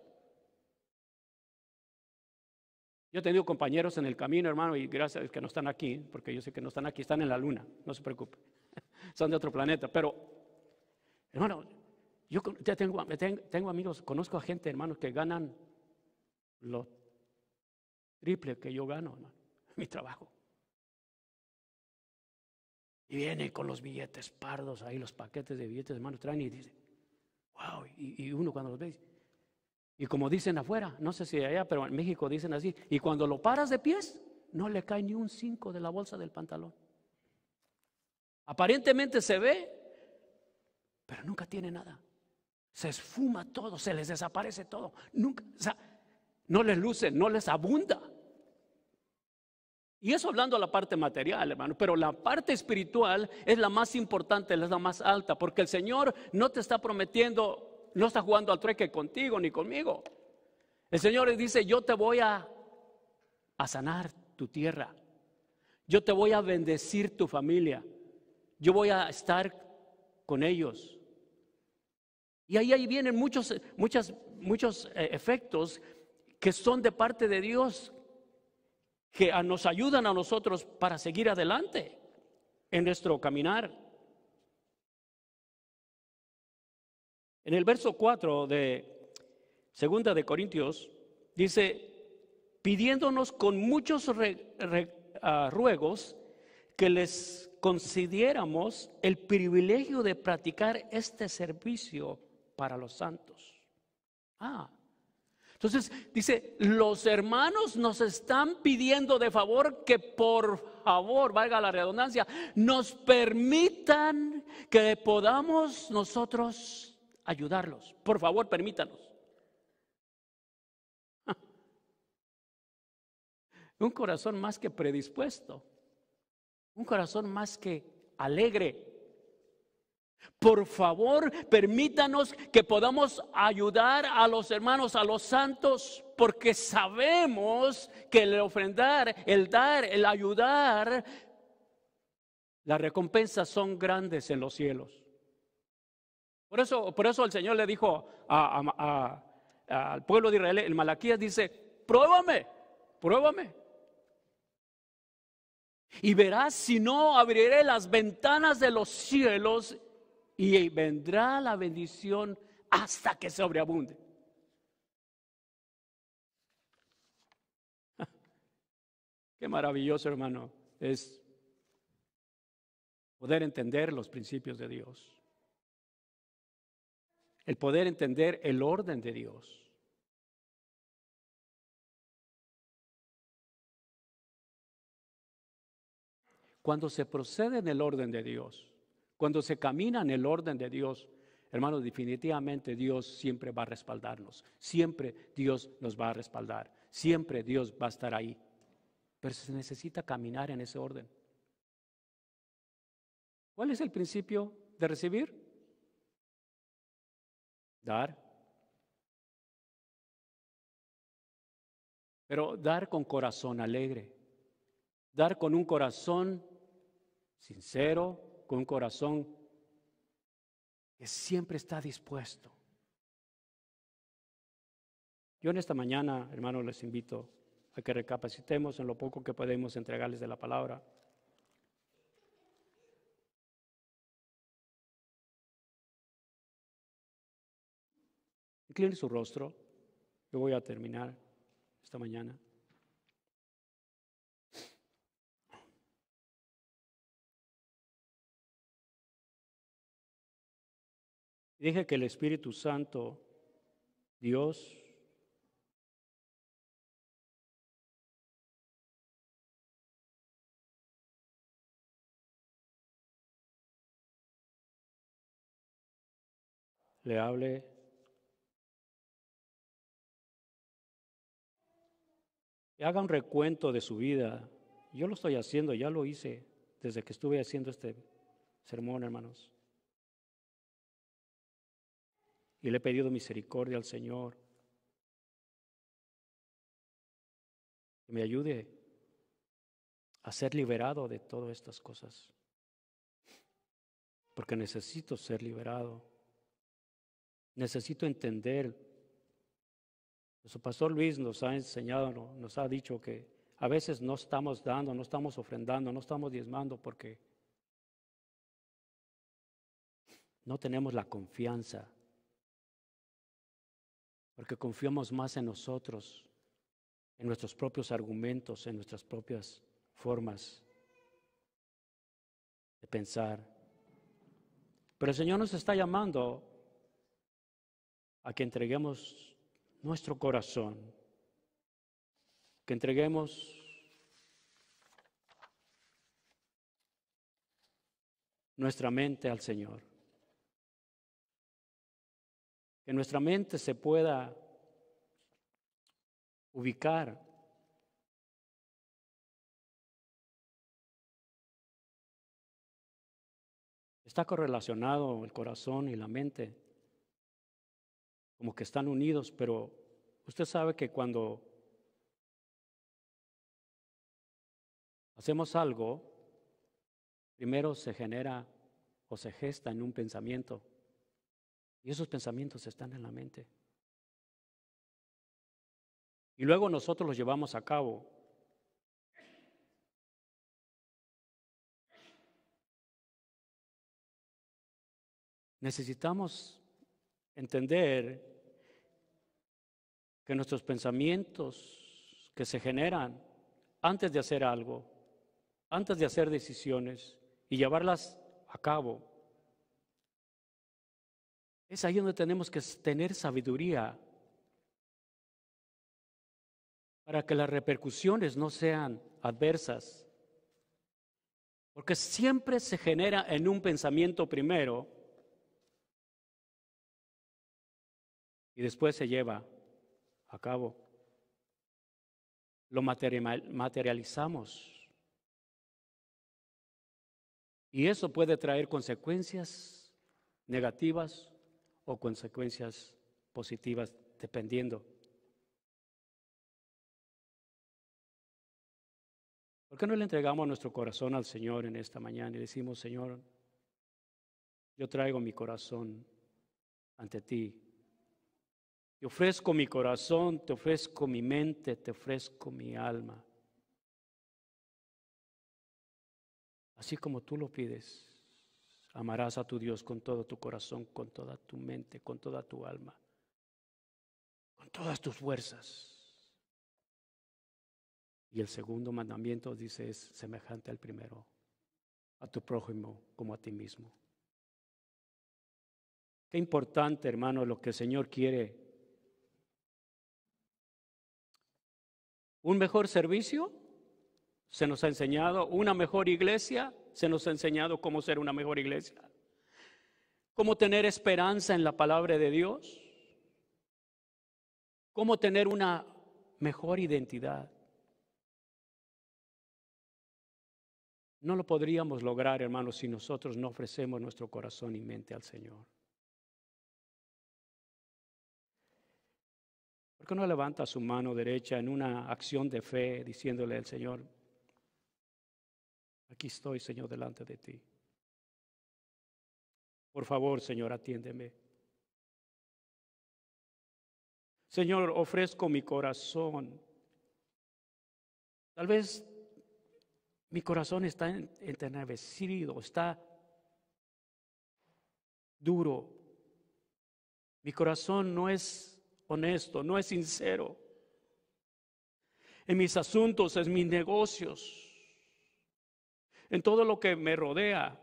Yo he tenido compañeros en el camino, hermano, y gracias que no están aquí, porque yo sé que no están aquí, están en la luna, no se preocupe. Son de otro planeta, pero, hermano, yo ya tengo, tengo amigos, conozco a gente, hermanos, que ganan lo triple que yo gano, hermano, en mi trabajo. Y vienen con los billetes pardos ahí, los paquetes de billetes, hermano, traen y dicen, wow, y, y uno cuando los ve, y como dicen afuera, no sé si allá, pero en México dicen así, y cuando lo paras de pies, no le cae ni un cinco de la bolsa del pantalón. Aparentemente se ve, pero nunca tiene nada. Se esfuma todo, se les desaparece todo. Nunca, o sea, no les luce, no les abunda. Y eso hablando de la parte material, hermano, pero la parte espiritual es la más importante, es la más alta, porque el Señor no te está prometiendo, no está jugando al trueque contigo ni conmigo. El Señor dice, yo te voy a, a sanar tu tierra, yo te voy a bendecir tu familia, yo voy a estar con ellos. Y ahí, ahí vienen muchos, muchos, muchos eh, efectos que son de parte de Dios, que nos ayudan a nosotros para seguir adelante en nuestro caminar. En el verso cuatro de Segunda de Corintios dice, pidiéndonos con muchos re, re, uh, ruegos que les concediéramos el privilegio de practicar este servicio para los santos. Ah, entonces dice, los hermanos nos están pidiendo de favor que por favor, valga la redundancia, nos permitan que podamos nosotros ayudarlos. Por favor, permítanos. Un corazón más que predispuesto, un corazón más que alegre. Por favor, permítanos que podamos ayudar a los hermanos, a los santos, porque sabemos que el ofrendar, el dar, el ayudar, las recompensas son grandes en los cielos. Por eso, por eso el Señor le dijo a, a, a, al pueblo de Israel, el Malaquías dice, pruébame, pruébame. Y verás si no abriré las ventanas de los cielos y vendrá la bendición hasta que sobreabunde. Qué maravilloso, hermano, es poder entender los principios de Dios. El poder entender el orden de Dios. Cuando se procede en el orden de Dios, cuando se camina en el orden de Dios, hermanos, definitivamente Dios siempre va a respaldarnos. Siempre Dios nos va a respaldar. Siempre Dios va a estar ahí. Pero se necesita caminar en ese orden. ¿Cuál es el principio de recibir? Dar. Pero dar con corazón alegre. Dar con un corazón sincero, con un corazón que siempre está dispuesto. Yo en esta mañana, hermanos, les invito a que recapacitemos en lo poco que podemos entregarles de la palabra. Incline su rostro. Yo voy a terminar esta mañana. Deje que el Espíritu Santo, Dios, le hable y haga un recuento de su vida. Yo lo estoy haciendo, ya lo hice desde que estuve haciendo este sermón, hermanos. Y le he pedido misericordia al Señor, que me ayude a ser liberado de todas estas cosas, porque necesito ser liberado, necesito entender. Nuestro pastor Luis nos ha enseñado, nos ha dicho que a veces no estamos dando, no estamos ofrendando, no estamos diezmando porque no tenemos la confianza. Porque confiamos más en nosotros, en nuestros propios argumentos, en nuestras propias formas de pensar. Pero el Señor nos está llamando a que entreguemos nuestro corazón, que entreguemos nuestra mente al Señor. Que nuestra mente se pueda ubicar está correlacionado el corazón y la mente, como que están unidos, pero usted sabe que cuando hacemos algo, primero se genera o se gesta en un pensamiento. Y esos pensamientos están en la mente. Y luego nosotros los llevamos a cabo. Necesitamos entender que nuestros pensamientos que se generan antes de hacer algo, antes de hacer decisiones y llevarlas a cabo, es ahí donde tenemos que tener sabiduría para que las repercusiones no sean adversas. Porque siempre se genera en un pensamiento primero y después se lleva a cabo. Lo materializamos. Y eso puede traer consecuencias negativas o consecuencias positivas, dependiendo. ¿Por qué no le entregamos nuestro corazón al Señor en esta mañana y decimos, Señor, yo traigo mi corazón ante ti? Te ofrezco mi corazón, te ofrezco mi mente, te ofrezco mi alma. Así como tú lo pides, amarás a tu Dios con todo tu corazón, con toda tu mente, con toda tu alma, con todas tus fuerzas. Y el segundo mandamiento dice es semejante al primero, a tu prójimo como a ti mismo. Qué importante, hermano, lo que el Señor quiere. Un mejor servicio se nos ha enseñado, una mejor iglesia se nos ha enseñado cómo ser una mejor iglesia, cómo tener esperanza en la palabra de Dios, cómo tener una mejor identidad. No lo podríamos lograr, hermanos, si nosotros no ofrecemos nuestro corazón y mente al Señor. ¿Por qué no levanta su mano derecha en una acción de fe diciéndole al Señor, aquí estoy, Señor, delante de ti? Por favor, Señor, atiéndeme. Señor, ofrezco mi corazón. Tal vez mi corazón está entenebecido, está duro. Mi corazón no es honesto, no es sincero. En mis asuntos, en mis negocios, en todo lo que me rodea,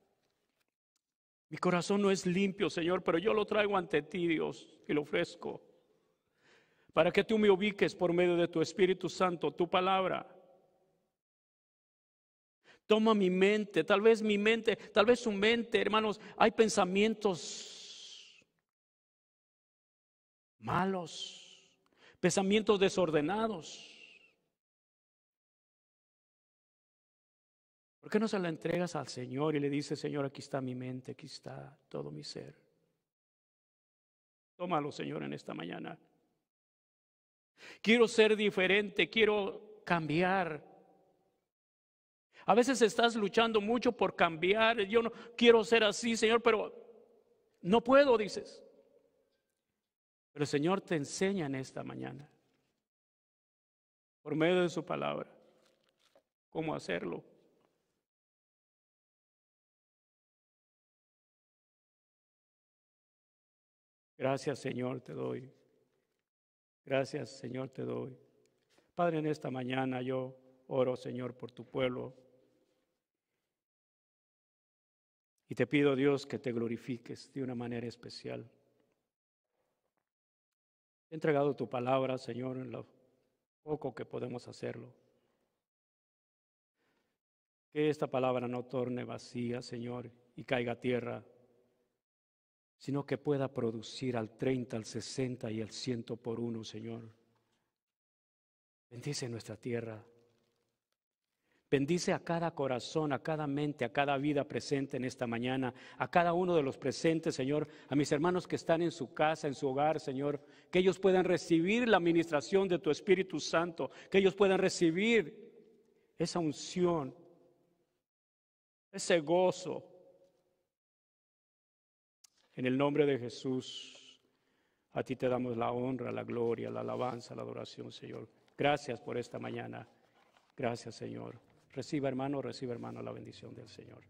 mi corazón no es limpio, Señor, pero yo lo traigo ante ti, Dios, y lo ofrezco, para que tú me ubiques por medio de tu Espíritu Santo, tu palabra. Toma mi mente, tal vez mi mente, tal vez su mente, hermanos, hay pensamientos malos, pensamientos desordenados. ¿Por qué no se la entregas al Señor y le dices, Señor, aquí está mi mente, aquí está todo mi ser? Tómalo, Señor, en esta mañana. Quiero ser diferente, quiero cambiar. A veces estás luchando mucho por cambiar. Yo no quiero ser así, Señor, pero no puedo, dices. Pero el Señor te enseña en esta mañana, por medio de su palabra, cómo hacerlo. Gracias, Señor, te doy. Gracias, Señor, te doy. Padre, en esta mañana yo oro, Señor, por tu pueblo. Y te pido, Dios, que te glorifiques de una manera especial. He entregado tu palabra, Señor, en lo poco que podemos hacerlo. Que esta palabra no torne vacía, Señor, y caiga a tierra, sino que pueda producir al treinta, al sesenta y al ciento por uno, Señor. Bendice nuestra tierra. Bendice a cada corazón, a cada mente, a cada vida presente en esta mañana, a cada uno de los presentes, Señor, a mis hermanos que están en su casa, en su hogar, Señor, que ellos puedan recibir la administración de tu Espíritu Santo, que ellos puedan recibir esa unción, ese gozo. En el nombre de Jesús, a ti te damos la honra, la gloria, la alabanza, la adoración, Señor. Gracias por esta mañana. Gracias, Señor. Reciba, hermano, reciba, hermano, la bendición del Señor.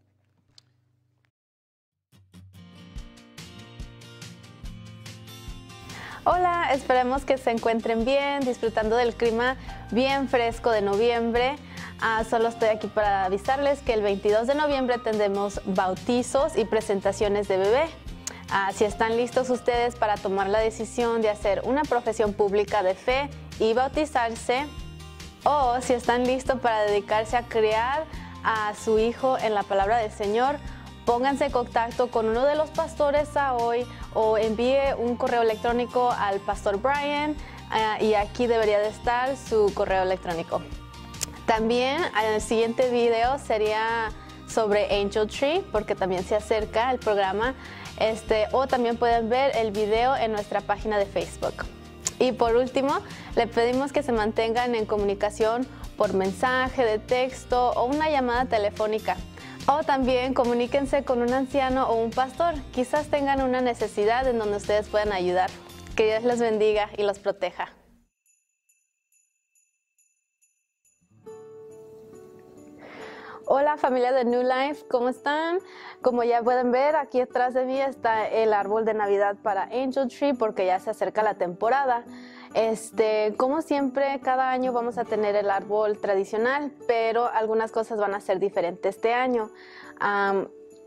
Hola, esperemos que se encuentren bien, disfrutando del clima bien fresco de noviembre. Ah, solo estoy aquí para avisarles que el veintidós de noviembre tendremos bautizos y presentaciones de bebé. Ah, si están listos ustedes para tomar la decisión de hacer una profesión pública de fe y bautizarse, o si están listos para dedicarse a criar a su hijo en la palabra del Señor, pónganse en contacto con uno de los pastores a hoy o envíe un correo electrónico al pastor Brian uh, y aquí debería de estar su correo electrónico. También el siguiente video sería sobre Angel Tree, porque también se acerca el programa, este, o también pueden ver el video en nuestra página de Facebook. Y por último, le pedimos que se mantengan en comunicación por mensaje de texto o una llamada telefónica. O también comuníquense con un anciano o un pastor. Quizás tengan una necesidad en donde ustedes puedan ayudar. Que Dios les bendiga y los proteja. Hola familia de New Life, ¿cómo están? Como ya pueden ver, aquí atrás de mí está el árbol de Navidad para Angel Tree porque ya se acerca la temporada. Este, como siempre, cada año vamos a tener el árbol tradicional, pero algunas cosas van a ser diferentes este año. Um,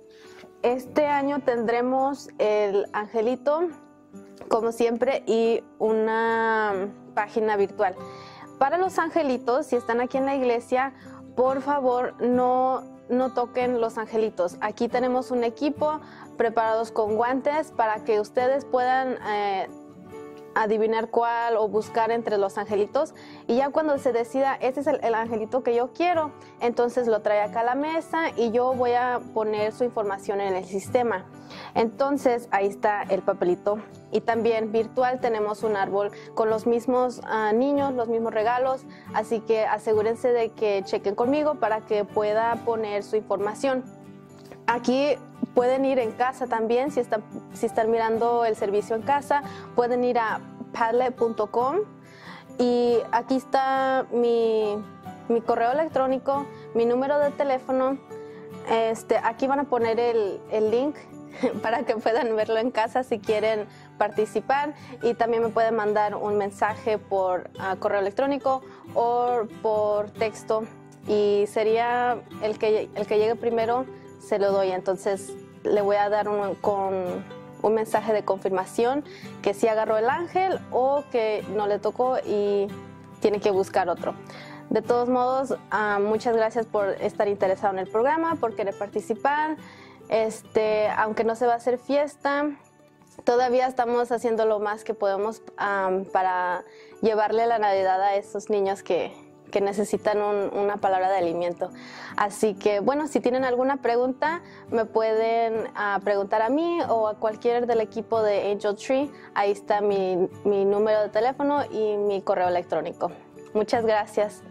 este año tendremos el angelito, como siempre, y una página virtual. Para los angelitos, si están aquí en la iglesia, por favor, no, no toquen los angelitos. Aquí tenemos un equipo preparados con guantes para que ustedes puedan eh, adivinar cuál o buscar entre los angelitos. Y ya cuando se decida, este es el, el angelito que yo quiero, entonces lo trae acá a la mesa y yo voy a poner su información en el sistema. Entonces, ahí está el papelito. Y también virtual tenemos un árbol con los mismos uh, niños, los mismos regalos. Así que asegúrense de que chequen conmigo para que pueda poner su información. Aquí pueden ir en casa también, si están, si están mirando el servicio en casa, pueden ir a padlet punto com y aquí está mi, mi correo electrónico, mi número de teléfono. Este, aquí van a poner el, el link para que puedan verlo en casa si quieren participar, y también me pueden mandar un mensaje por uh, correo electrónico o por texto, y sería el que, el que llegue primero se lo doy. Entonces le voy a dar un, con un mensaje de confirmación que sí agarró el ángel o que no le tocó y tiene que buscar otro. De todos modos, uh, muchas gracias por estar interesado en el programa, por querer participar. Este, aunque no se va a hacer fiesta, todavía estamos haciendo lo más que podemos um, para llevarle la Navidad a esos niños que, que necesitan un, una palabra de alimento. Así que, bueno, si tienen alguna pregunta, me pueden uh, preguntar a mí o a cualquier del equipo de Angel Tree. Ahí está mi, mi número de teléfono y mi correo electrónico. Muchas gracias.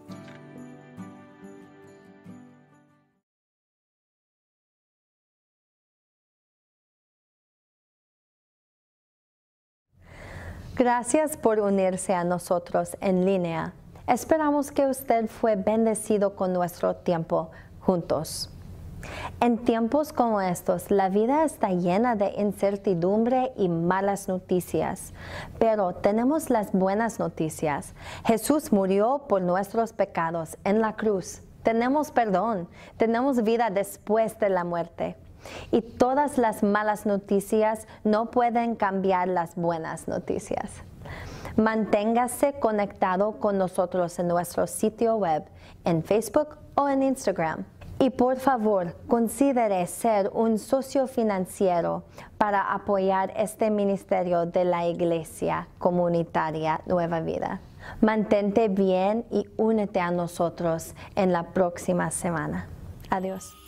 Gracias por unirse a nosotros en línea. Esperamos que usted fue bendecido con nuestro tiempo juntos. En tiempos como estos, la vida está llena de incertidumbre y malas noticias, pero tenemos las buenas noticias. Jesús murió por nuestros pecados en la cruz. Tenemos perdón, tenemos vida después de la muerte. Y todas las malas noticias no pueden cambiar las buenas noticias. Manténgase conectado con nosotros en nuestro sitio web, en Facebook o en Instagram. Y por favor, considere ser un socio financiero para apoyar este ministerio de la Iglesia Comunitaria Nueva Vida. Mantente bien y únete a nosotros en la próxima semana. Adiós.